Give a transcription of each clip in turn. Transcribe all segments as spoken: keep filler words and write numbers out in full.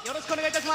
よろしくお願いいたします。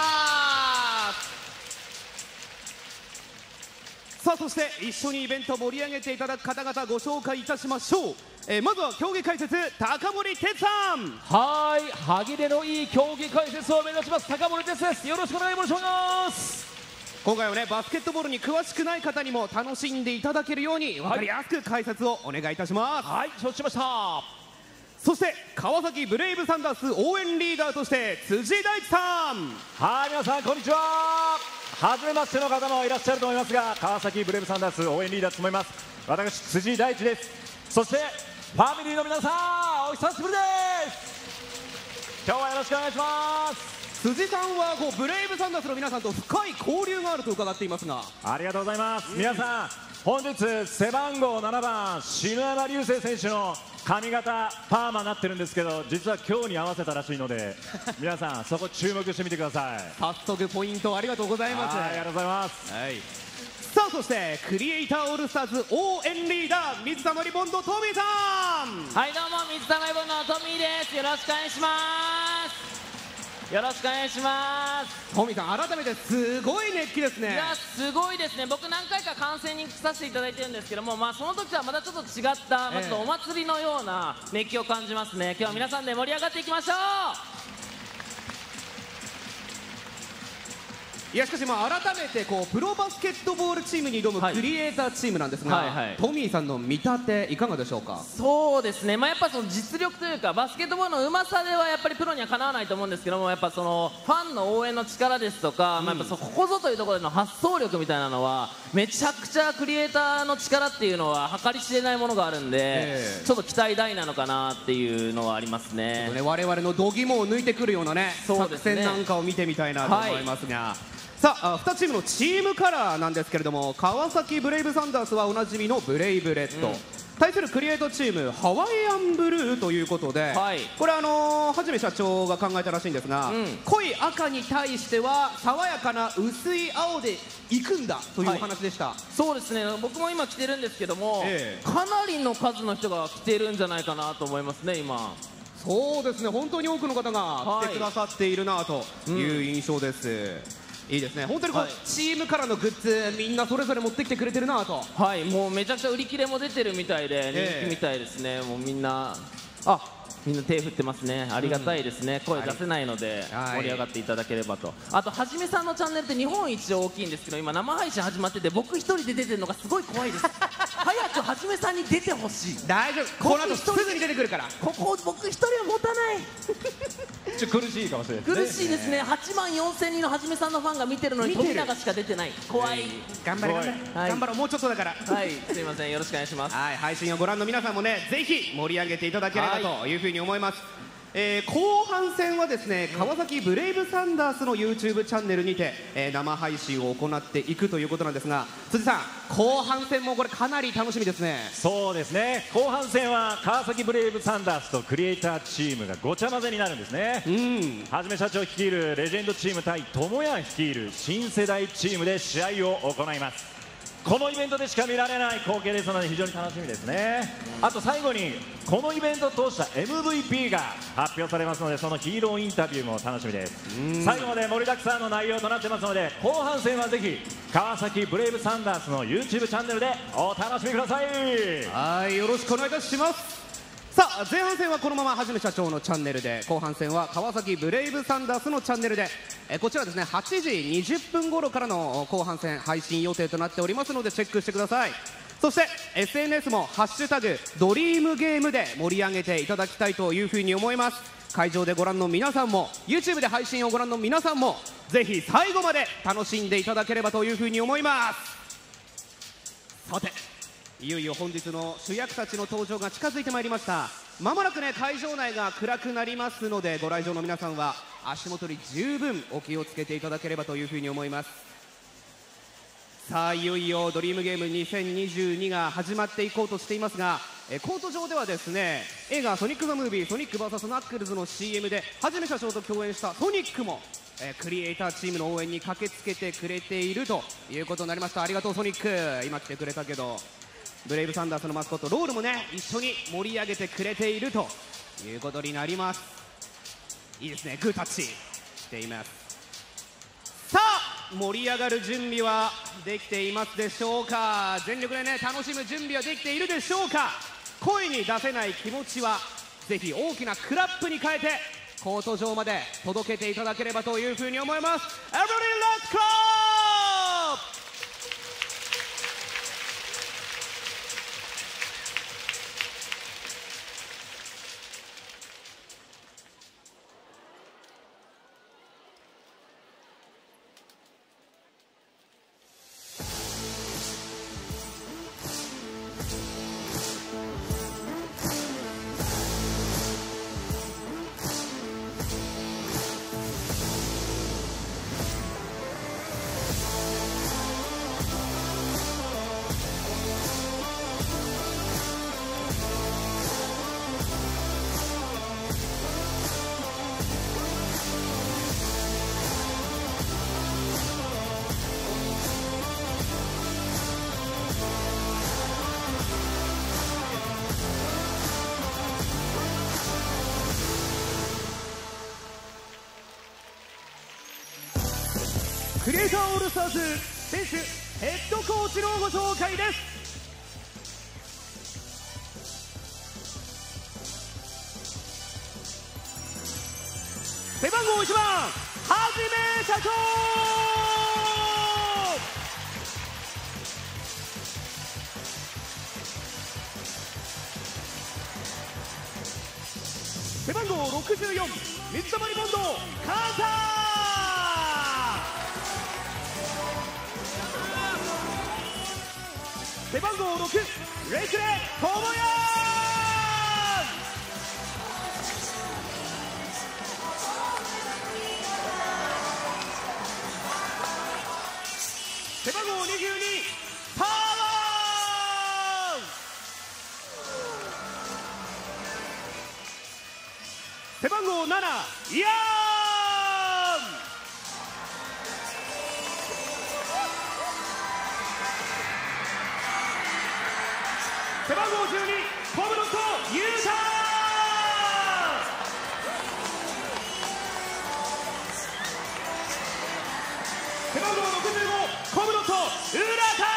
さあそして一緒にイベントを盛り上げていただく方々ご紹介いたしましょう。えー、まずは競技解説高森哲さん。 はい、歯切れのいい競技解説を目指します高森哲です。よろしくお願い申します。 今回はねバスケットボールに詳しくない方にも楽しんでいただけるように分かりやすく解説をお願いいたします。 はい、承知しました。 そして川崎ブレイブサンダース応援リーダーとして辻大地さん。 はい、皆さんこんにちは。初めましての方もいらっしゃると思いますが、川崎ブレイブサンダース応援リーダーを務めます私辻大地です。そしてファミリーの皆さんお久しぶりです。今日はよろしくお願いします。 辻さんはこうブレイブサンダースの皆さんと深い交流があると伺っていますが。 ありがとうございます、うん、皆さん本日背番号ななばん篠山竜星選手の髪型パーマになってるんですけど、実は今日に合わせたらしいので皆さんそこ注目してみてください。 早速ポイントありがとうございます。 ありがとうございます、 はい、さあそしてクリエイターオールスターズ応援リーダー水溜りボンドトミーさん。 はい、どうも水溜りボンドトミーです。よろしくお願いします。よろしくお願いします。 トミーさん改めてすごい熱気ですね。 いやすごいですね。僕何回か観戦に来させていただいてるんですけども、まあその時とはまたちょっと違った、まあ、ちょっとお祭りのような熱気を感じますね。今日は皆さんで盛り上がっていきましょう。 いやしかしまあ改めてこうプロバスケットボールチームに挑むクリエイターチームなんですが、はいはいはい、トミーさんの見立ていかがでしょうか。 そうですね、まあ、やっぱその実力というかバスケットボールのうまさではやっぱりプロにはかなわないと思うんですけども、やっぱそのファンの応援の力ですとか、うん、まあ、やっぱそここぞというところでの発想力みたいなのはめちゃくちゃクリエイターの力っていうのは計り知れないものがあるんで、えー、ちょっと期待大なのかなっていうのはありますね。 ね、我々の度肝を抜いてくるようなね、作戦なんかを見てみたいなと思いますが、はい、さあにチームのチームカラーなんですけれども、川崎ブレイブサンダースはおなじみのブレイブレッド、うん、対するクリエイトチームハワイアンブルーということで、はい、これあのー、はじめ社長が考えたらしいんですが、うん、濃い赤に対しては爽やかな薄い青でいくんだというお話でした、はい、 そうですね。僕も今着てるんですけども、えー、かなりの数の人が着てるんじゃないかなと思いますね今。 そうですね、本当に多くの方が来てくださっているなという印象です、うん、いいですね。本当にこう、はい、チームからのグッズみんなそれぞれ持ってきてくれてるなと。はい、 もうめちゃくちゃ売り切れも出てるみたいで人気みたいですね、えー、もうみんなあみんな手振ってますね。ありがたいですね、うん、声出せないので盛り上がっていただければと、はい、あとはじめさんのチャンネルって日本一大きいんですけど今生配信始まってて僕一人で出てるのがすごい怖いです早くはじめさんに出てほしい。 大丈夫、この後すぐに出てくるから。 ここ僕一人は持たないちょっと苦しいかもしれないですね。 苦しいですね。はちまんよんせんにんのはじめさんのファンが見てるのに富永しか出てない。怖い、 頑張れ頑張れ、はい、頑張ろう、もうちょっとだから。 はいすいません、よろしくお願いします。 はい、配信をご覧の皆さんもねぜひ盛り上げていただければというふうに思います。えー、後半戦はですね川崎ブレイブサンダースの ユーチューブ チャンネルにて、えー、生配信を行っていくということなんですが、辻さん後半戦もこれかなり楽しみですね。 そうですね、後半戦は川崎ブレイブサンダースとクリエイターチームがごちゃ混ぜになるんですね。うん、はじめ社長率いるレジェンドチーム対友也率いる新世代チームで試合を行います。このイベントでしか見られない光景ですので非常に楽しみですね。あと最後にこのイベントを通した エムブイピー が発表されますのでそのヒーローインタビューも楽しみです。最後まで盛りだくさんの内容となってますので後半戦はぜひ川崎ブレイブサンダースの ユーチューブ チャンネルでお楽しみください。 はい、よろしくお願いいたします。さあ前半戦はこのままはじめ社長のチャンネルで、後半戦は川崎ブレイブサンダースのチャンネルで、えこちらですねはちじにじゅっぷん頃からの後半戦配信予定となっておりますのでチェックしてください。そして エスエヌエス もハッシュタグドリームゲームで盛り上げていただきたいというふうに思います。会場でご覧の皆さんも ユーチューブ で配信をご覧の皆さんもぜひ最後まで楽しんでいただければというふうに思います。さていよいよ本日の主役たちの登場が近づいてまいりました。まもなくね会場内が暗くなりますのでご来場の皆さんは足元に十分お気をつけていただければというふうに思います。さあいよいよドリームゲームにせんにじゅうにが始まっていこうとしていますが、えコート上ではですね映画「ソニック・ザ・ムービーソニック ブイエス ナックルズ」の シーエム ではじめ社長と共演したソニックもえクリエイターチームの応援に駆けつけてくれているということになりました。ありがとうソニック、今来てくれたけどブレイブサンダースのマスコットロールもね一緒に盛り上げてくれているということになります。いいですね、グータッチ。 しています。さあ盛り上がる準備はできていますでしょうか。全力でね楽しむ準備はできているでしょうか。声に出せない気持ちはぜひ大きなクラップに変えてコート上まで届けていただければというふうに思います。 Everybody let's clap!クリエイターオールスターズ選手ヘッドコーチのご紹介です。背番号いちばんはじめ社長、背番号ろくじゅうよん水溜りボンドカーター、背番号ろくレイクレトモヤン、背番号にじゅうにパワー、背番号ななイヤーン、背番号じゅうにコムロットユータ、背番号ろくじゅうごコムロット浦田、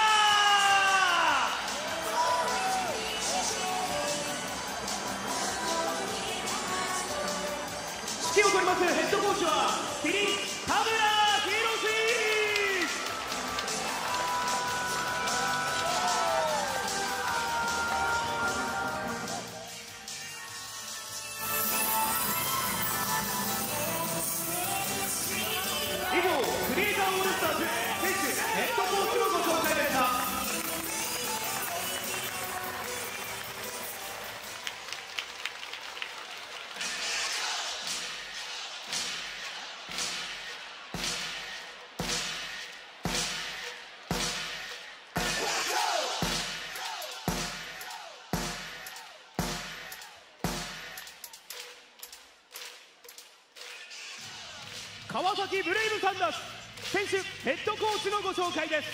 指揮を執りますヘッドコーチはキリン田村博士。以上クリエイターオールスターズ選手ヘッドコーチのご紹介でした。川崎ブレイブサンダース選手ヘッドコーチのご紹介です。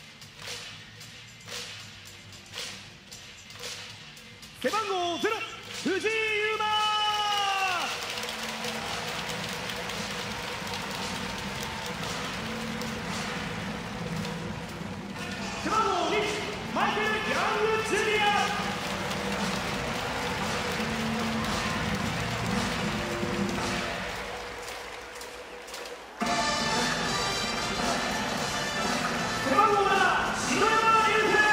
背番号ゼロ藤井優馬、背番号にマイケル・ヤング・ジュニア、背番号なな篠山竜星、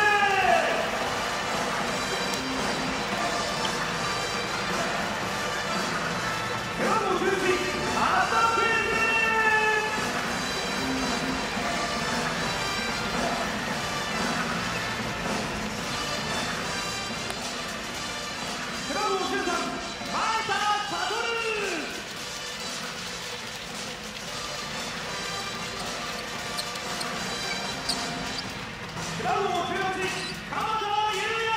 背番号じゅういち浅田圭司、背番号じゅうさん前田悟、背番号じゅうはち川田優也、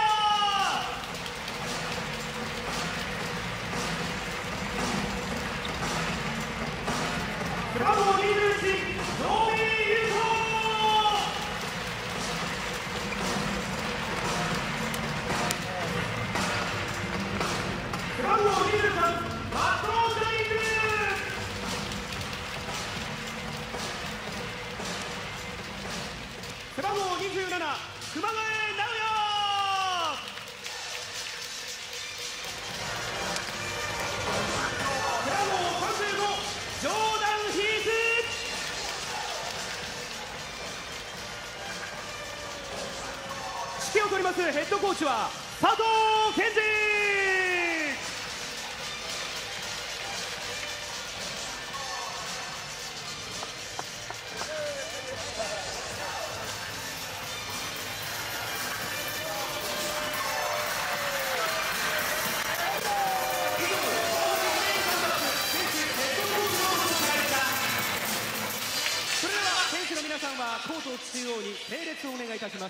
背番号にじゅういち野見優斗、背番号にじゅうさん松尾大輝、 熊谷直也。ブラボーさんじゅうごジョーダン・ヒース。指揮を執りますヘッドコーチは佐藤健二。それでは選手の皆さんはコート中央に整列をお願いいたします。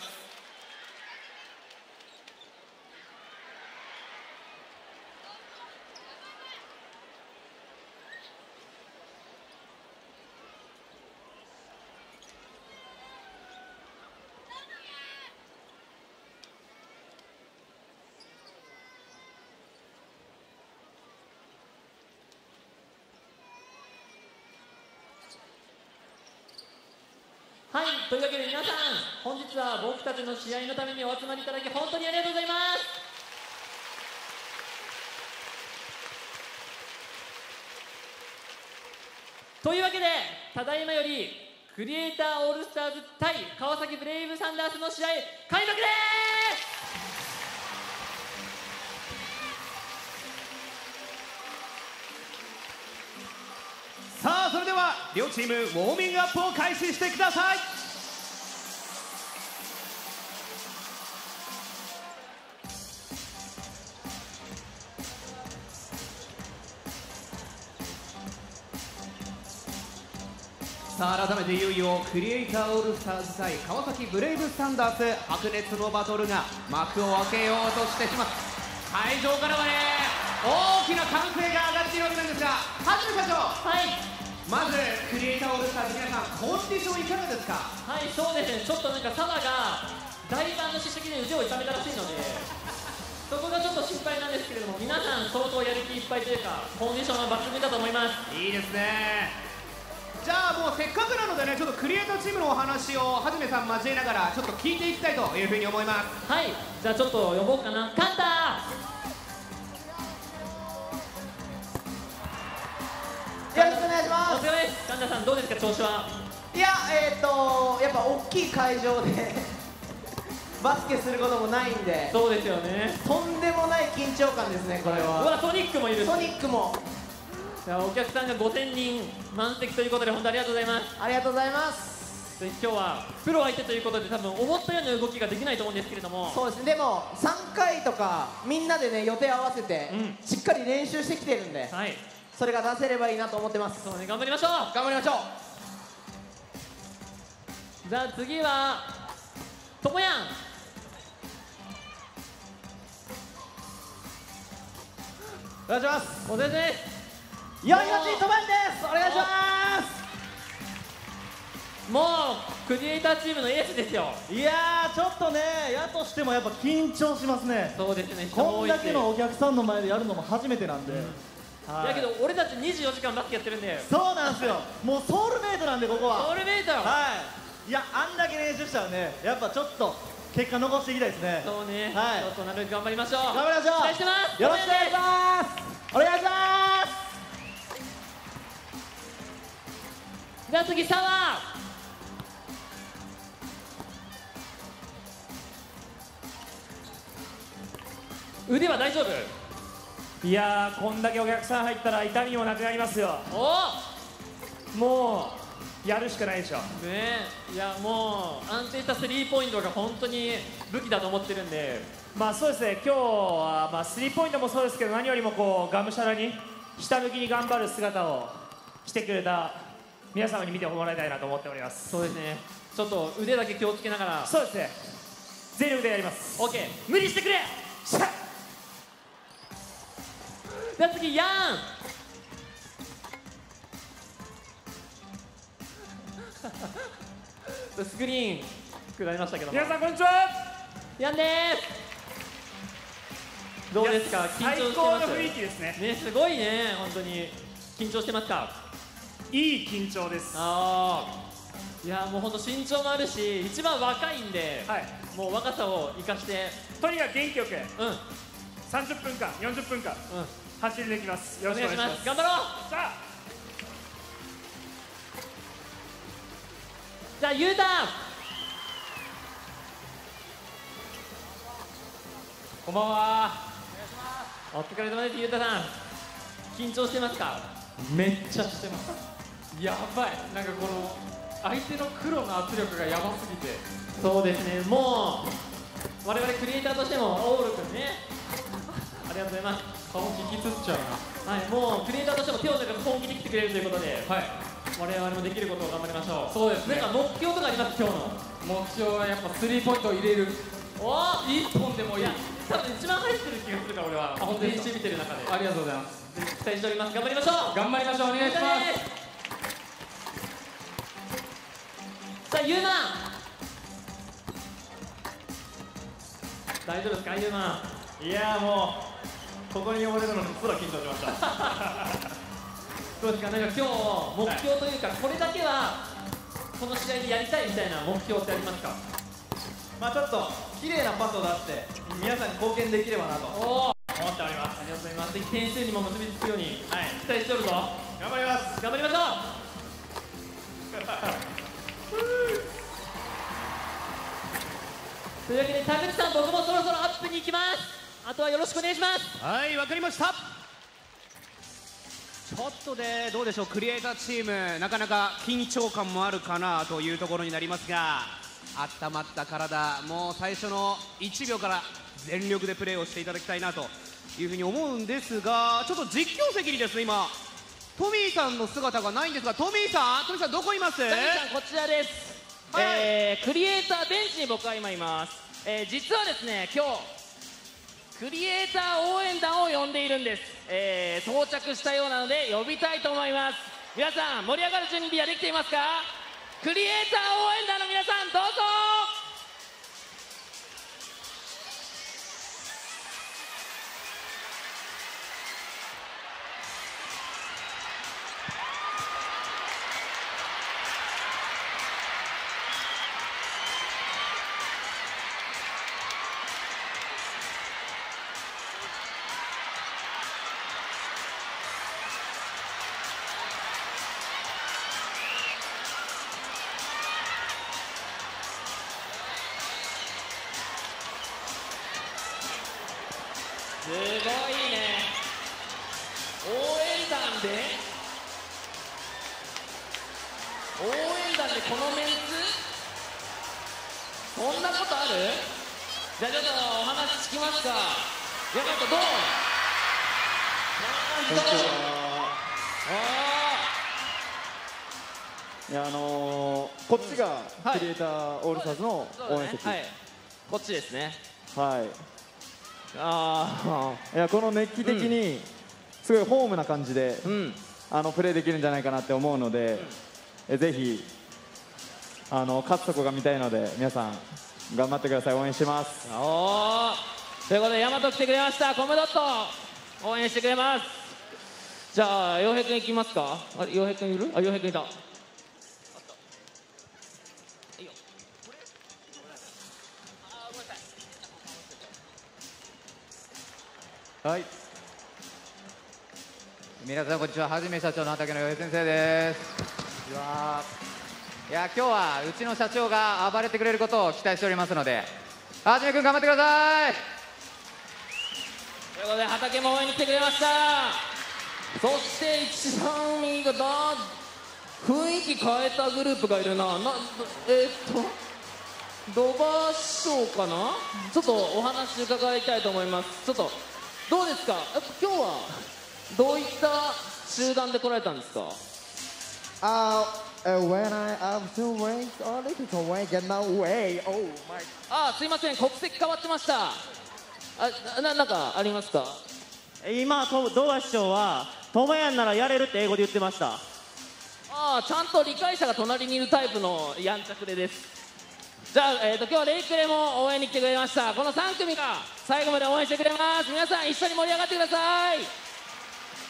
はい、というわけで皆さん、本日は僕たちの試合のためにお集まりいただき本当にありがとうございます。というわけで、ただいまよりクリエイターオールスターズ対川崎ブレイブサンダースの試合開幕です。 さあそれでは両チームウォーミングアップを開始してください。さあ改めていよいよクリエイターオールスターズ対川崎ブレイブサンダース白熱のバトルが幕を開けようとしてします。会場からはね大きな歓声が上がっているわけなんですが、はじめ社長、 はい、 まずクリエイターオールスターズ皆さんコンディションいかがですか？ はい、そうですね、ちょっとなんかサバが大盤の叱責で腕を痛めたらしいのでそこがちょっと心配なんですけれども、皆さん相当やる気いっぱいというかコンディションは抜群だと思います。 いいですね。じゃあもうせっかくなのでね、ちょっとクリエイターチームのお話をはじめさん交えながらちょっと聞いていきたいというふうに思います。 はい、じゃあちょっと呼ぼうかな。カンタよろしくお願いしまお疲れです。カンタさんどうですか、調子は？ す。いや、えー、っとやっぱ大きい会場でバスケすることもないんで、 そうですよね。 とんでもない緊張感ですね、これうは。 わ、ソニックもいる。 ソニックも。 じゃあお客さんがごせんにん満席ということで本当にありがとうございます。 ありがとうございます。 で今日はプロ相手ということで多分思ったような動きができないと思うんですけれども、 そうですね、でもさんかいとかみんなでね予定合わせて、 うん、 しっかり練習してきてるんで、 はい、 それが出せればいいなと思ってます。 そうね、頑張りましょう。 頑張りましょう。 じゃあ次はともやん。 お願いします。 お疲れ様です。 よいよちとばんです。お願いします。 もうクリエイターチームのエースですよ。 いやー、ちょっとね、やとしてもやっぱ緊張しますね。 そうですね、 こんだけのお客さんの前でやるのも初めてなんで、うん、 はい、だけど俺たちにじゅうよじかんバスケやってるんで。 そうなんですよもうソウルメイトなんで、ここはソウルメイト。 はい、いや、あんだけ練習したらね、やっぱちょっと結果残していきたいですね。 そうね、 はい、 ちょっとなるべく頑張りましょう。 頑張りましょう。 期待してます。 よろしくお願いします。お願いします。 じゃあ次、サワー。腕は大丈夫？ いやー、こんだけお客さん入ったら痛みもなくなりますよ。 おもうやるしかないでしょ。 ねえ、いやもう安定したスリーポイントが本当に武器だと思ってるんで。 まあそうですね、今日はまあスリーポイントもそうですけど、何よりもこうがむしゃらに下向きに頑張る姿をしてくれた皆様に見てもらいたいなと思っております。 そうですね、ちょっと腕だけ気をつけながら。 そうですね、全力でやります。 OK、 無理してくれ。じゃあ次、ヤン。スクリーン下りましたけども、 皆さんこんにちは。 ヤンです。どうですか、緊張してます？ 最高の雰囲気ですね。 ね、すごいね、本当に緊張してますか？ いい緊張です。 ああ、 いやもう本当身長もあるし一番若いんで、 はい、 もう若さを生かしてとにかく元気よくうんさんじゅっぷんかんよんじゅっぷんかん、 うん走り抜きます。よおろしくお願いします。 願いします。頑張ろう。 さあじゃあ U ターン。こんばんは。お疲れ様です。ゆうたさん緊張してますか？ めっちゃしてます。やばい、なんかこの相手の黒の圧力がやばすぎて。 そうですね、もう我々クリエイターとしてもオール君ねありがとうございます。 顔引きつっちゃうはい、もうクリエイターとしても手を抜かず本気で来てくれるということで、 な。はい。 我々もできることを頑張りましょう。 そうですねなんか目標とかあります？今日の目標はやっぱスリーポイントを入れる。 おお一本でもいい。 いや多分一番入ってる気がするから俺は。 あ本当ですか練習見てる中でありがとうございます。 期待しております。頑張りましょう。 頑張りましょう。お願いします。 さあユーマン大丈夫ですか？ユーマンいやーもうここに呼ばれるのにすら緊張しましたどうですか？なんか今日目標というか、これだけはこの試合でやりたいみたいな目標ってありますか？ まあちょっと綺麗なパスを出して皆さんに貢献できればなとおお思っております。 ありがとうございます。ぜひ点数にも結びつくようにはい、 期待しておるぞ。 頑張ります。 頑張りましょうというわけで田口さん僕もそろそろアップに行きます。あとはよろしくお願いします。 はいわかりました。ちょっとでどうでしょう、クリエイターチームなかなか緊張感もあるかなというところになりますが、温まった体、もう最初のいちびょうから全力でプレーをしていただきたいなというふうに思うんですが、ちょっと実況席にですね今トミーさんの姿がないんですが、トミーさんトミーさんどこいます？ 田口さんこちらです、 はい、 えー、クリエイターベンチに僕は今います、えー、実はですね今日クリエイター応援団を呼んでいるんです、えー、到着したようなので呼びたいと思います。皆さん盛り上がる準備はできていますか？クリエイター応援団の皆さんどうぞ。すごいね、応援団で応援団でこのメンツ、そんなことある？じゃあちょっとお話聞きますか。ヤマトどう？こんにちは。 いやあのー、こっちがクリエイターオールスターズの応援席、 はい、こっちですね。 はい、 あいやこの熱気的にすごいホームな感じで、 あ、うん、 あのプレーできるんじゃないかなって思うので、えぜひあの勝つとこが見たいので皆さん頑張ってください。応援してます。 おー、ということでヤマト来てくれました。コムドット応援してくれます。じゃあ洋平君いきますか。あれ洋平君いる？あ、洋平君いた。 はい、皆さんこんにちは。はじめ社長の畑野洋平先生です。いやいや今日はうちの社長が暴れてくれることを期待しておりますので、はじめ君頑張ってください。 ということで畑も応援に来てくれました。そして一番右がだ雰囲気変えたグループがいるな。なえー、っとドバショーかな。ちょっとお話伺いたいと思います。ちょっとどうですか、やっぱ今日はどういった集団で来られたんですか？ Uh, uh, when I have to wait a little way, get my way. Oh my. あーすいません、国籍変わってました。あななんかありますか？ 今と堂橋師匠はともやんならやれるって英語で言ってました。 ああ、ちゃんと理解者が隣にいるタイプのやんちゃくれです。じゃあ、えー、と今日はレイクレも応援に来てくれました。このさん組が最後まで応援してくれます。皆さん一緒に盛り上がってください。僕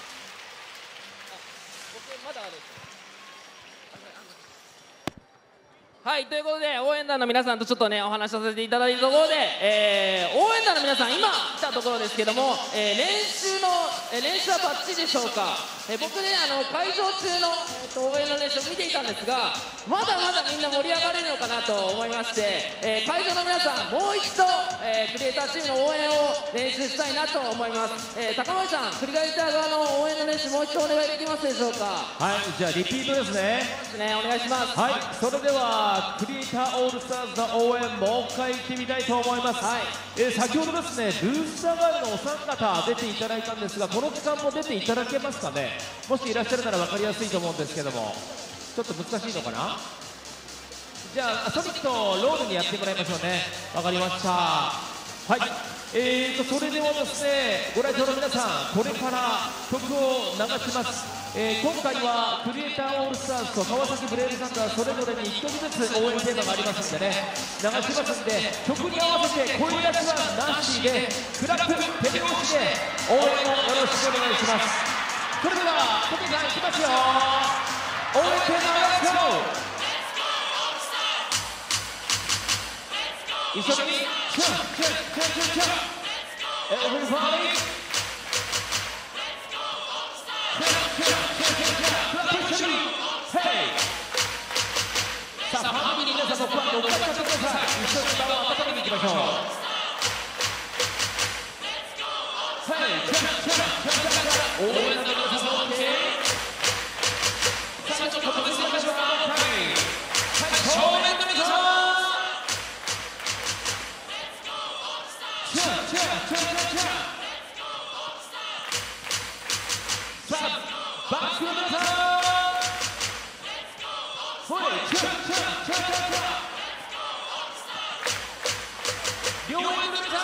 まだある。 はいということで応援団の皆さんとちょっとねお話しさせていただいたところで、えー、応援団の皆さん今来たところですけども、えー、練習の、えー、練習はバッチリでしょうか。えー、僕ねあの会場中の、えー、と応援の練習を見ていたんですがまだまだみんな盛り上がれるのかなと思いまして、えー、会場の皆さんもう一度、えー、クリエイターチームの応援を練習したいなと思います。えー、高森さんクリエイター側の応援の練習もう一度お願いできますでしょうか。 はいじゃあリピートですね。 ねお願いします。 はいそれではクリエイターオールスターズの応援もう一回行ってみたいと思います。はいえー、先ほどですねルースターガールのお三方出ていただいたんですがこの時間も出ていただけますかね。もしいらっしゃるなら分かりやすいと思うんですけどもちょっと難しいのかな。じゃあソニックとロールにやってもらいましょうね。分かりました。はいえーとそれではですねご来場の皆さんこれから曲を流します。えー、今回はクリエイターオールスターズと川崎ブレイブサンダーそれぞれにいち曲ずつ応援テーマがありますんでね流しますんで曲に合わせて声出しはなしでクラップ手拍子で応援をよろしくお願いします。それでは小手さんいきますよ。応援テーマレッツゴー一緒にチュンチュンチュンチュンチュンEverybodyさあ、ファンミリー皆さんのファンでおかしかってください。一緒に場を温めに行きましょう。はい、チャンチャンチャンチャン応援の皆さんも OK。さあ、ちょっと飛びつきましょうか。はい、はい、正面の皆さん。チャンチャンチャンチャンチャン。さあ、バックの皆さん。ほい、チャンチャンチャンチャンチャン。両援の皆さん。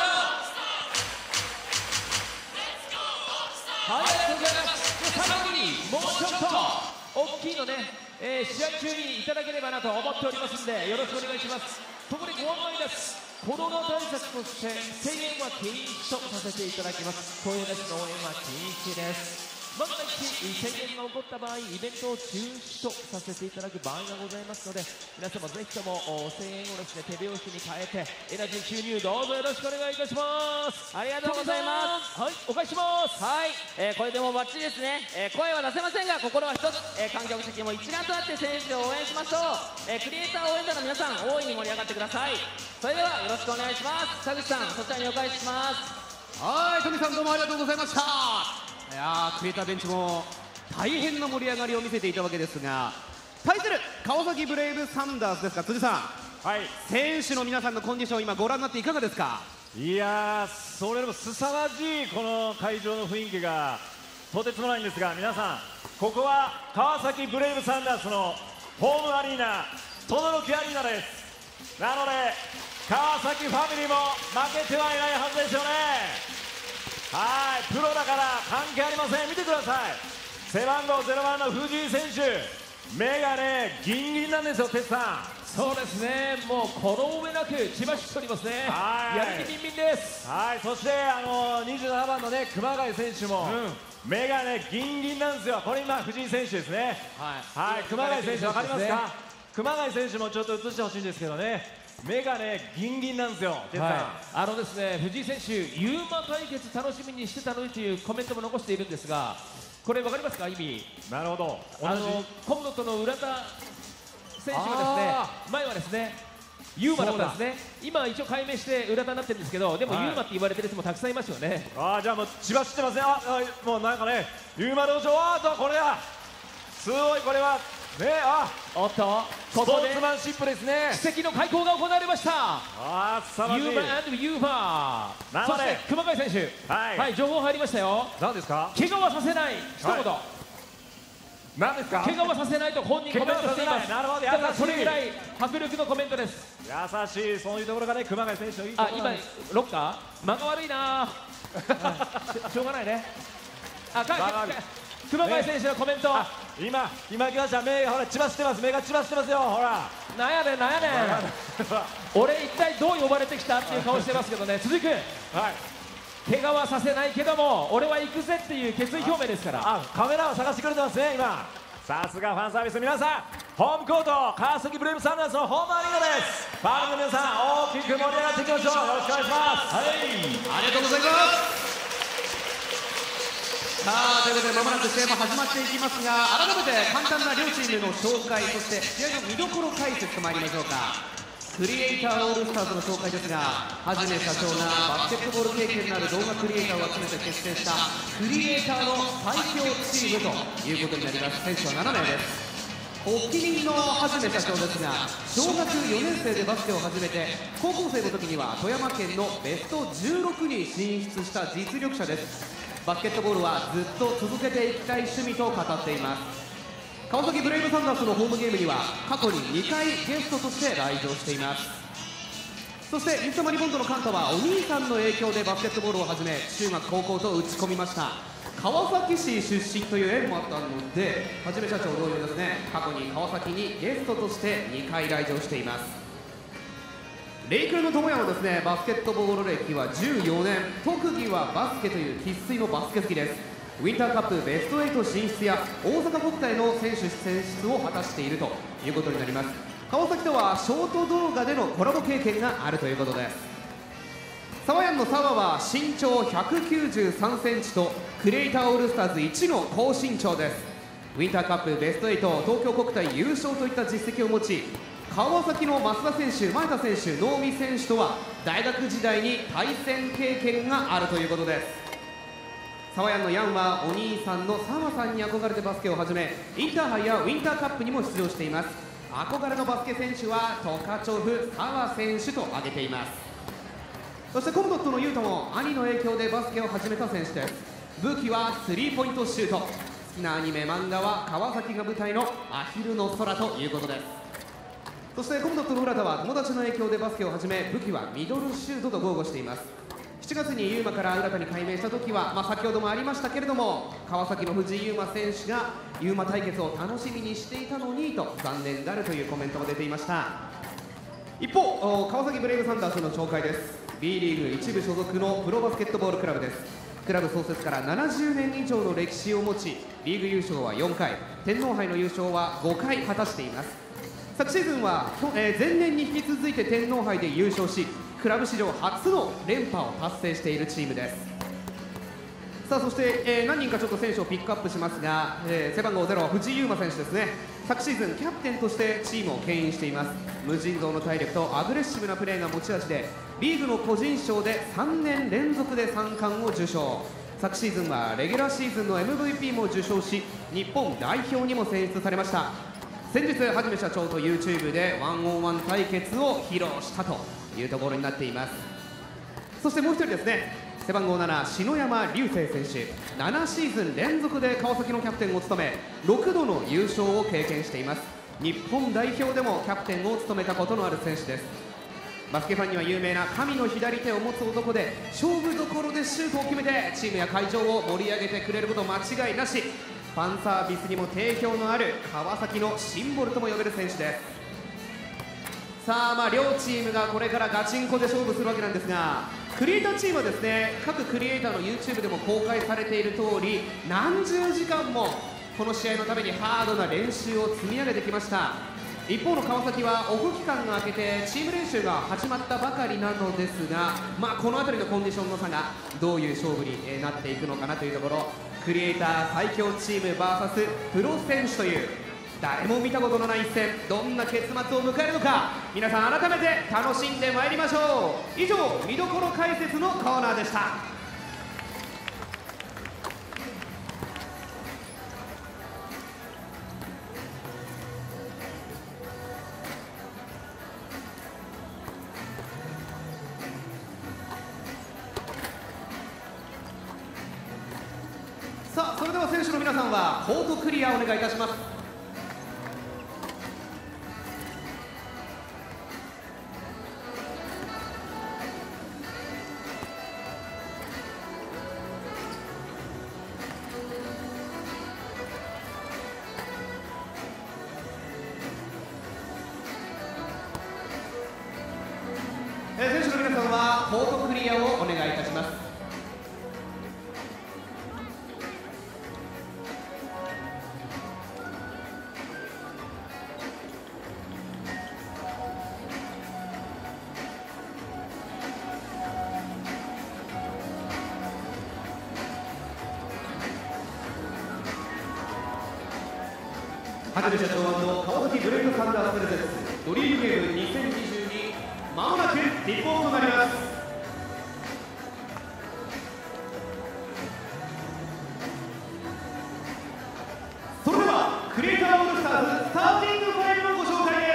はい、ありがとうございます。最後にもうちょっと大きいのね、えー、試合中にいただければなと思っておりますのでよろしくお願いします。ここでご案内です。コロナ対策として声援は禁止とさせていただきます。声出しの応援は禁止です。万が一宣言が起こった場合イベントを中止とさせていただく場合がございますので皆様ぜひとも声援をですね手拍子に変えてエナジー注入どうぞよろしくお願いいたします。 ありがとうございます。 はいお返しします。 はい、えー、これでもバッチリですね、えー、声は出せませんが心は一つ、えー、観客席も一丸となって選手を応援しましょう。えー、クリエイター応援団の皆さん大いに盛り上がってください。それではよろしくお願いします。田口さんそちらにお返しします。 はい富さんどうもありがとうございました。いやークリエイターベンチも大変な盛り上がりを見せていたわけですが対する川崎ブレイブサンダースですが辻さん、はい、選手の皆さんのコンディション今ご覧になっていかがですか。 いやーそれでも凄まじいこの会場の雰囲気がとてつもないんですが皆さんここは川崎ブレイブサンダースのホームアリーナ等々力アリーナです。なので川崎ファミリーも負けてはいないはずですよね。はいプロだから関係ありません。見てください背番号ゼロばんの藤井選手目がねギンギンなんですよ哲さん。 そうですねもうこの上なく千葉しておりますね。やる気ビンビンです。 はいそしてあのにじゅうななばんのね熊谷選手も、うん、目がねギンギンなんですよ。これ今藤井選手ですね。はい、はい、熊谷選手わかりますか。熊谷選手もちょっと映してほしいんですけどね目がねギンギンなんですよ。はい、 あのですね藤井選手ユーマ対決楽しみにしてたのにというコメントも残しているんですがこれ分かりますか意味。 なるほど。 あの今度との浦田選手がですね前はですねユーマだったんですね。今一応解明して浦田になってるんですけどでもユーマって言われてる人もたくさんいますよね。 ああじゃあもう千葉知ってますね。ああもうなんかねユーマ道場あーとこれはすごいこれはねあおっとここでスポーツマンシップですね。 奇跡の開講が行われました。 ああすさまじいユーマ&ユーファーそして熊谷選手はい、はい、情報入りましたよ。 何ですか。 怪我はさせない一言、はい何ですか。 怪我はさせないと本人コメントしています。 なるほど優しい。 だからそれぐらい迫力のコメントです。 優しいそういうところがね熊谷選手のいいところ。 あ今ロッカー間が悪いなしょうがないね。あか熊谷選手のコメント、ね、 今今来ました。目がほら血走ってます。目が血走ってますよほら。 なんやねんなんやねん俺一体どう呼ばれてきたっていう顔してますけどね鈴木君、はい、怪我はさせないけども俺は行くぜっていう決意表明ですから。 あカメラを探してくれてますね今。さすがファンサービス皆さんホームコート川崎ブレイブサンダースのホームアリーナです。ファンの皆さん大きく盛り上がっていきましょう。よろしくお願いします。はい、 ありがとうございます。さあということでまもなく試合も始まっていきますが、改めて簡単な両チームの紹介、そして試合の見どころ解説と参りましょうか。クリエイターオールスターズの紹介ですが、はじめ社長がバスケットボール経験のある動画クリエイターを集めて結成したクリエイターの最強チームということになります。選手はななめいです。発起人のはじめ社長ですが、小学よねん生でバスケを始めて高校生の時には富山県のベストじゅうろくに進出した実力者です。バスケットボールはずっと続けていきたい趣味と語っています。川崎ブレイブサンダースのホームゲームには過去ににかいゲストとして来場しています。そして水溜りボンドのカンタはお兄さんの影響でバスケットボールを始め、中学高校と打ち込みました。川崎市出身という縁もあったので、はじめ社長同様ですね、過去に川崎にゲストとしてにかい来場しています。レイクルの友也のですね、バスケットボール歴はじゅうよねん、特技はバスケという生粋のバスケ好きです。ウィンターカップベストはち進出や大阪国体の選手選出を果たしているということになります。川崎とはショート動画でのコラボ経験があるということです。サワヤンの澤は身長ひゃくきゅうじゅうさんセンチとクリエイターオールスターズいちの高身長です。ウィンターカップベストはち、東京国体優勝といった実績を持ち、川崎の増田選手、前田選手、能見選手とは大学時代に対戦経験があるということです。サワヤンのヤンはお兄さんの澤さんに憧れてバスケを始め、インターハイやウィンターカップにも出場しています。憧れのバスケ選手はトカチョフ澤選手と挙げています。そしてコムドットのユウトも兄の影響でバスケを始めた選手です。武器はスリーポイントシュート。好きなアニメ漫画は川崎が舞台のアヒルの空ということです。そしてコムドットの浦田は友達の影響でバスケを始め、武器はミドルシュートと豪語しています。しちがつにユーマから浦田に改名した時は、まあ、先ほどもありましたけれども、川崎の藤井ユーマ選手がユーマ対決を楽しみにしていたのにと残念がるというコメントも出ていました。一方、川崎ブレイブサンダースの紹介です。 B リーグ一部所属のプロバスケットボールクラブです。クラブ創設からななじゅうねん以上の歴史を持ち、リーグ優勝はよんかい、天皇杯の優勝はごかい果たしています。昨シーズンは、えー、前年に引き続いて天皇杯で優勝し、クラブ史上初の連覇を達成しているチームです。さあそして、えー、何人かちょっと選手をピックアップしますが、えー、背番号ゼロ藤井優馬選手ですね。昨シーズンキャプテンとしてチームを牽引しています。無尽蔵の体力とアグレッシブなプレーが持ち味で、リーグの個人賞でさんねん連続でさん冠を受賞。昨シーズンはレギュラーシーズンの エムブイピー も受賞し、日本代表にも選出されました。先日はじめ社長と YouTube でワンオンワン対決を披露したというところになっています。そしてもう一人ですね、背番号なな篠山竜星選手、ななシーズン連続で川崎のキャプテンを務め、ろくどの優勝を経験しています。日本代表でもキャプテンを務めたことのある選手です。バスケファンには有名な神の左手を持つ男で、勝負どころでシュートを決めてチームや会場を盛り上げてくれること間違いなし。ファンサービスにも定評のある川崎のシンボルとも呼べる選手です。さあ、まあ両チームがこれからガチンコで勝負するわけなんですが、クリエイターチームはですね、各クリエイターの YouTube でも公開されている通り、何十時間もこの試合のためにハードな練習を積み上げてきました。一方の川崎はオフ期間が明けてチーム練習が始まったばかりなのですが、まあ、この辺りのコンディションの差がどういう勝負になっていくのかなというところ、クリエイター最強チーム ブイエス プロ選手という誰も見たことのない一戦、どんな結末を迎えるのか、皆さん改めて楽しんでまいりましょう。以上、見どころ解説のコーナーでした。さあ、それでは選手の皆さんはコートクリアお願いいたします。えー、選手の皆さんはコートクリアをお願いいたします。 はじめ社長川崎ブレイブサンダースプレゼンツドリームゲームにせんにじゅうにまもなくティップオフとなります。それではクリエイターオールスターズスターティングファイブのご紹介です。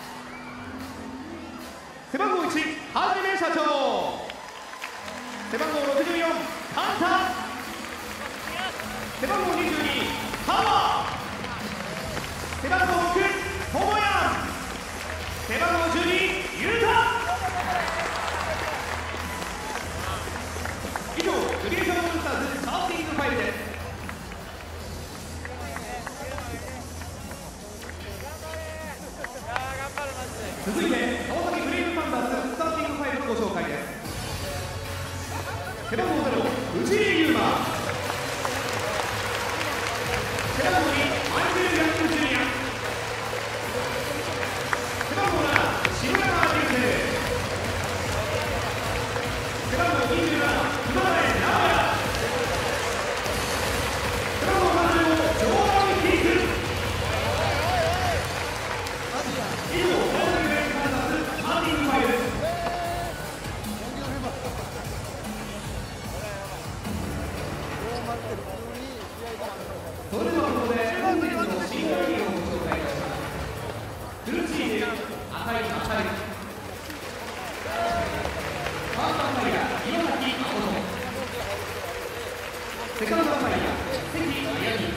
背番号いちはじめ社長、背番号ろくじゅうよんカンタ、背番号にじゅうにパワー、背番号ろくトモヤン、背番号じゅうにユータ。以上クリエイターオールスターズスターティングファイブです。続いて川崎ブレイブサンダーズスターティングファイブのご紹介です。背番号ゼロ藤井優馬、背番号にマイケル・ヤング・ジュニア、背番号なな篠山流星、背番号にじゅうなな熊谷直也、背番号さんじゅうごジョーダン・キーク。以上川崎ブレイブサンダーズスターティングファイブです。それではここで本日の新競技をご紹介いたします。フルチーム赤い赤いファーストアンパイア岩崎誠、セカンドアンパイア関彩美、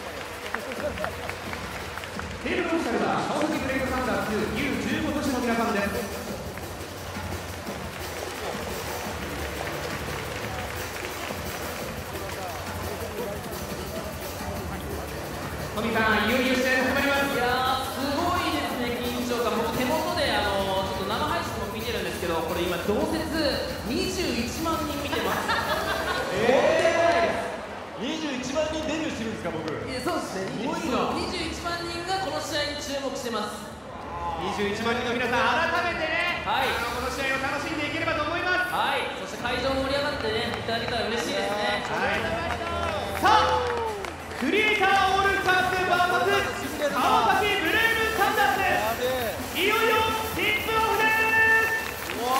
テールコンサルは川崎ブレイブサンダーズ ユーじゅうご 都市の皆さんです。トミさん、いよいよ試合が始まります。 いやー、すごいですね、緊張感。僕手元であのちょっと生配信も見てるんですけど、これ今同説にじゅういちまんにん見てます。 えー、にじゅういちまんにんデビューしてるんですか、僕。 いや、そうですね。 すごいな。 にじゅういちまんにんがこの試合に注目してます。 にじゅういちまんにんの皆さん、改めてね、 はい、 あのこの試合を楽しんでいければと思います。 はい、そして会場盛り上がってね、いただけたら嬉しいですね。 はい、さあクリエイターオールスターズ ブイエス 川崎ブレイブサンダースです。いよいよティップオフです。うわ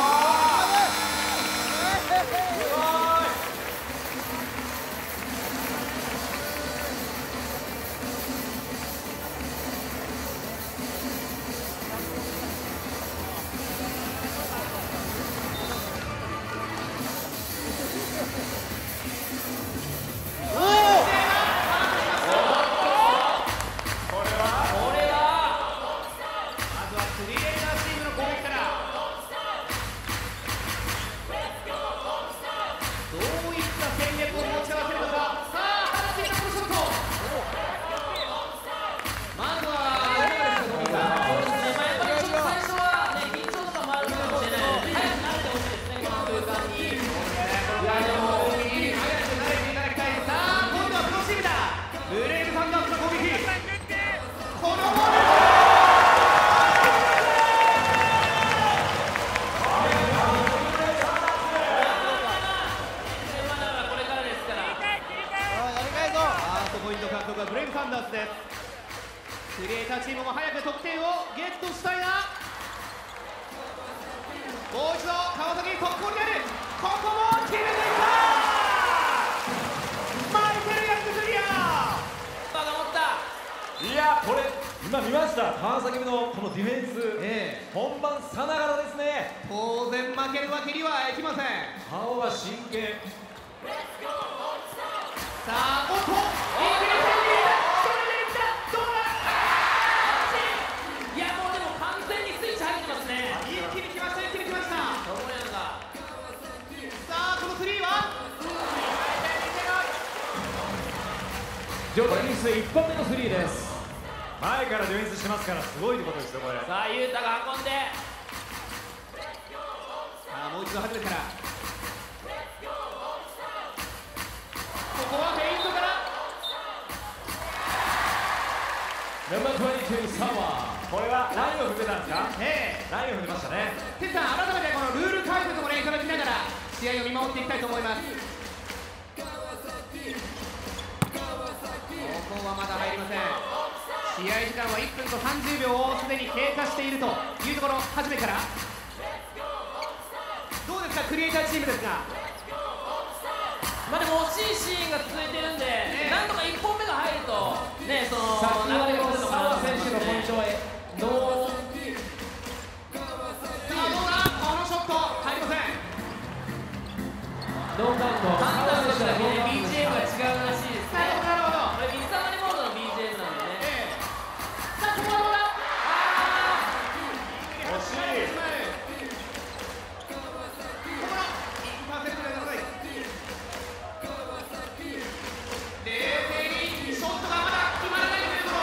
クリエイターチームも早く得点をゲットしたいな。もう一度川崎速攻になる。ここも決めていったマイケル・ヤング・ジュニア。 バカ持った。 いや、これ今見ました。川崎のこのディフェンス、 ええ、 本番さながらですね。 当然負けるわけにはいきません。 顔が真剣。 さあ、おっと、一気に点にそれでいった。どうだ。 いや、もうでも完全にスイッチ入ってますね。 一気に来ました、一気に来ました。 トモヤンが。 さあ、このスリーはジョーダン・リースいっぽんめのスリーです。 前からディフェンスしてますから、すごいってことですよ、これ。 さあ、ユータが運んで。 さあ、もう一度初めから。ここはフェイントから。 ナンバーにじゅうにサワー。 これはラインを踏んでたんですか。 ええ、 ラインを踏んでましたね。 テツさん、改めてこのルール解説もねいただきながら試合を見守っていきたいと思います。ここはまだ入りません。 試合時間はいっぷんとさんじゅうびょうをすでに経過しているというところ。初めからどうですかクリエイターチームですが、 まあでも惜しいシーンが続いてるんで、ね、なんとかいっぽんめが入るとね、その先ほど流れが来るのかな澤選手のポイントはノー。 さあどうだ、このショット入りません。 ノーカウント。 ハンター選手はね ビージーエム が違うらしいですね。 なるほど。 これ水溜りモードの ビージーエム なんでね。 ええ、 さあここはどうだ。 惜しい。 パーセントでなさい。冷静にショットがまだ決まらないというところ。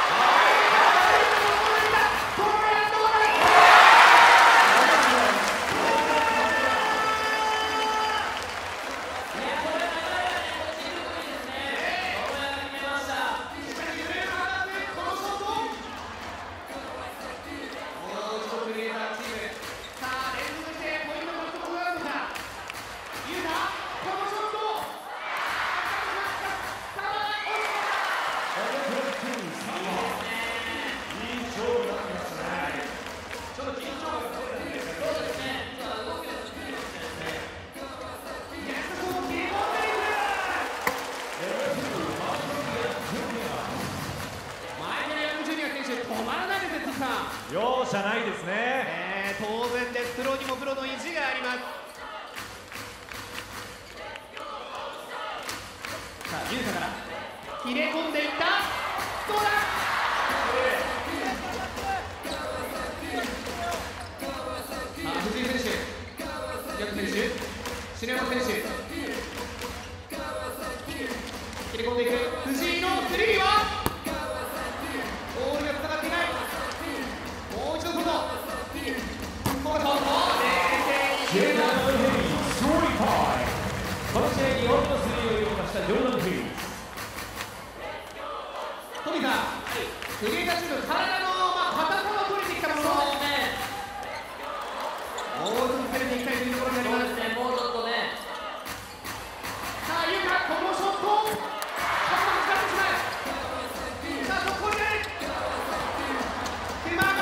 容赦ないですね。 えー、当然です。プロにもプロの意地があります。さあ、優香から切れ込んでいった。どうだ。さあ、藤井選手、矢部選手、篠山選手、切れ込んでいく藤井のスリーはボールがつながっていない。もう一度外。ここは外。 ジェイダーのヘリースリーパイ。この試合によんのスリーを入れましたジョーダン・ヘリー。 トミさん、クリエイターチーム体のまあ硬さは取れてきたものの、 そうですね。 もう一つ攻めていきたいというところになります。 そうですね。もうちょっとね。 さあ、優香、このショット。ちょっと使ってしまう。さあ、そこで。手間が。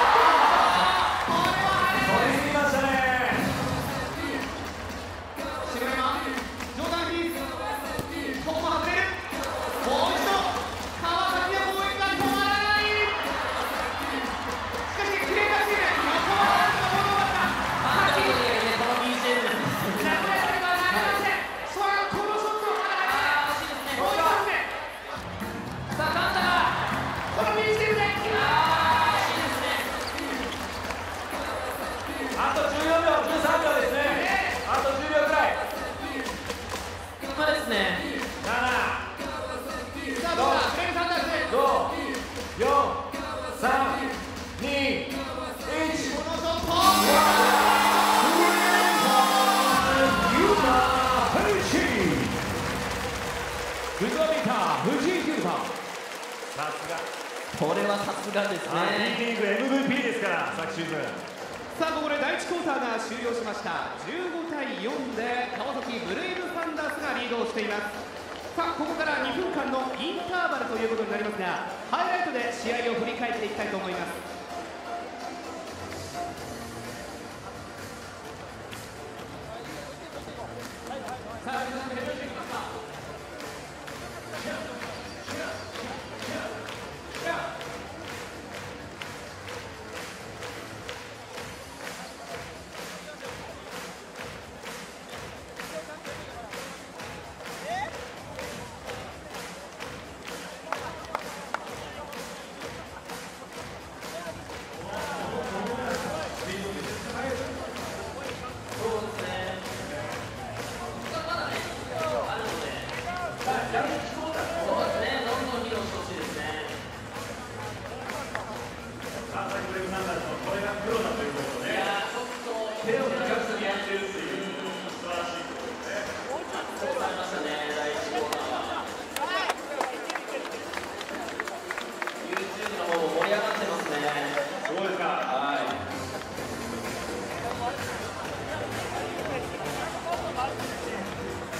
あとじゅうよんびょう、じゅうさんびょうですね。あとじゅうびょうくらい。 今ですね。 なな、 さあ、どうだ。フレームサンダース。 ご、よん、さん、に、いち。 このショット。 ブザービーター藤井優太。 さすが。 これはさすがですね。 B リーグ エムブイピー ですから昨シーズン。 さあ、ここで第いちクォーターが終了しました。じゅうごたいよんで川崎ブレイブサンダースがリードをしています。さあ、ここからにふんかんのインターバルということになりますが、ハイライトで試合を振り返っていきたいと思います。さあ、皆さんで始めていきますか。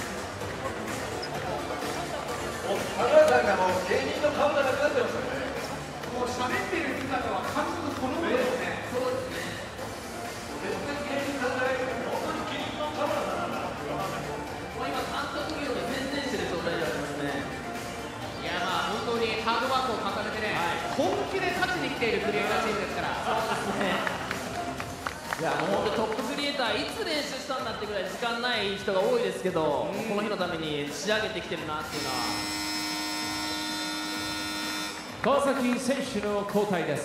高橋さんがもう芸人の顔がなくなってますよね。 喋ってる姿は監督このものですね。そうですね。もう今監督業で専念してる状態でありますね。いやまあ本当にハードワークを重ねてね、本気で勝ちに来ているクリエイターチームですから。そうですね。いやもう本当トップクリエイターいつ練習したんだってぐらい時間ない人が多いですけど、この日のために仕上げてきてるなっていうのは。 川崎選手の交代です。